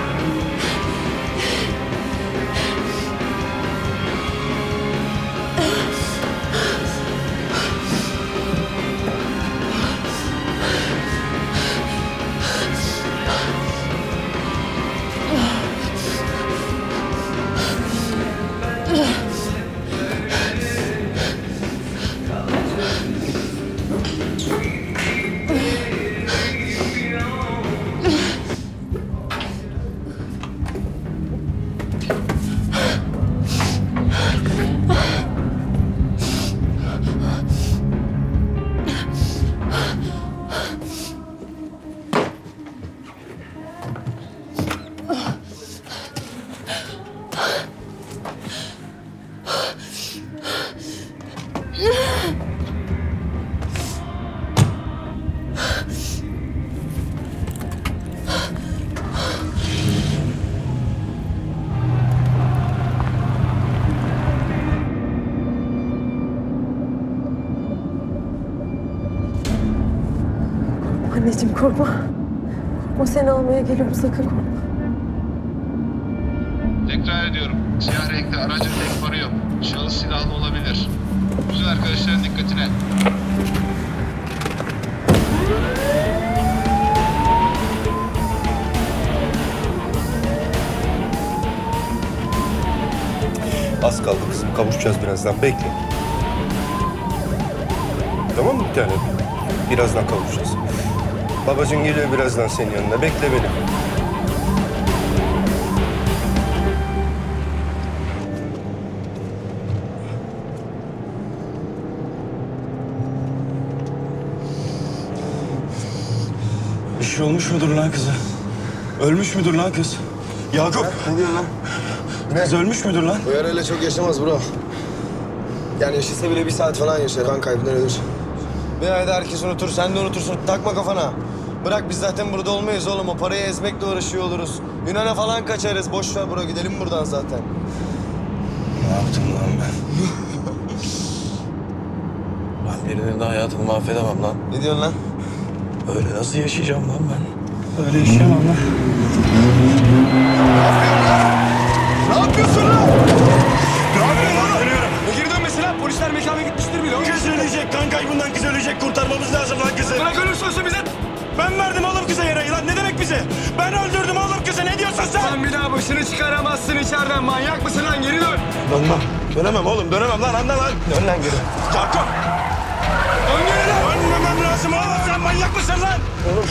Anneciğim korkma. Korkma, seni almaya geliyorum, sakın korkma. Tekrar ediyorum. Siyah renkli aracın tek farı yok. Şahıs silahlı olabilir. Bütün arkadaşların dikkatine. Az kaldı kızım. Kavuşacağız birazdan. Bekle. Tamam mı bir tanem? Birazdan kavuşacağız. Babacığım geliyor birazdan senin yanına. Bekle beni. Bir şey olmuş mudur lan kıza? Ölmüş müdür lan kız? Yakup! Ne diyorsun lan? Kız ölmüş müdür lan? Bu yarayla çok yaşamaz bro. Yani yaşasa bile bir saat falan yaşar. Kan kaybından ölür. Bir ayda herkes unutur, sen de unutursun. Takma kafana. Bırak biz zaten burada olmayız oğlum. O parayı ezmekle uğraşıyor oluruz. Yunan'a falan kaçarız. Boş ver bro, gidelim buradan zaten. Ne yaptım lan ben? Ben birinin de hayatını mahvedemem lan. Ne diyorsun lan? Öyle nasıl yaşayacağım lan ben? Öyle yaşayamam lan. Ne yapıyorsun lan? Ne yapıyorsun lan? Ne geri dönmesi lan? Polisler mekana gitmiştir bile. Kız ölecek, kan kaybından kız ölecek. Kurtarmamız lazım lan kızı. Bırak ölürse olsun bize. Ben verdim oğlum kıza yarayı lan. Ne demek bize? Ben öldürdüm oğlum kızı. Ne diyorsun sen? Sen bir daha başını çıkaramazsın içeriden. Manyak mısın lan? Geri dön. Dönmem. Dönemem oğlum. Dönemem lan. Anla lan. Dön lan geri. Yakup! Dön geri lan. Dönmemem lazım oğlum. Sen manyak mısın lan? Oğlum.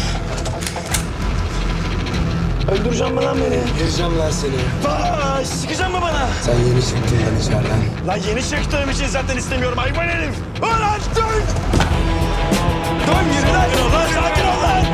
Öldüreceğim mi lan beni? Gireceğim lan seni. Vay! Sıkacak mı bana? Sen yeni çıktın lan içeriden. Lan yeni çıktığım için zaten istemiyorum. Hayvan herif! Ulan dön! Dön geri lan! Sakin ol lan! Sakin ol lan!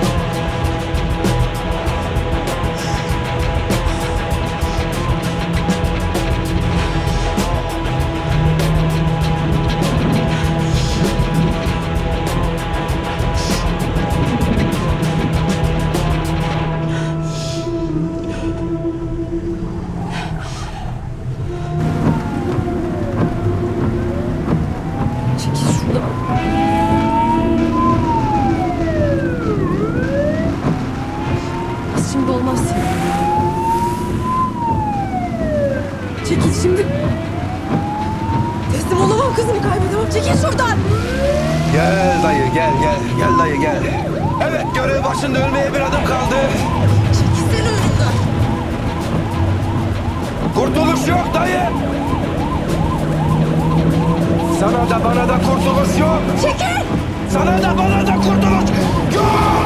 Şimdi olmaz. Çekil şimdi. Teslim olamam, kızımı kaybedemem. Çekil şuradan. Gel dayı gel gel. Gel dayı gel. Evet görev başında ölmeye bir adım kaldı. Çekilsene önümden. Kurtuluş yok dayı. Sana da bana da kurtuluş yok. Çekil! Sana da bana da kurtuluş yok.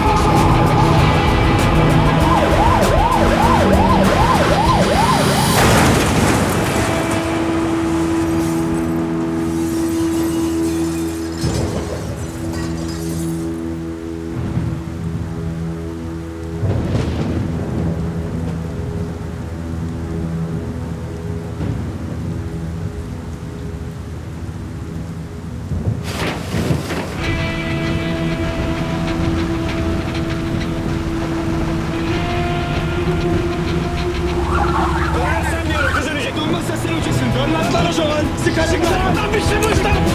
Öğrensem diyorum kız ölecek. Olmazsa sen öleceksin. Dönmez lan o zaman. Sıkacaklar. Adam bir şey baştan.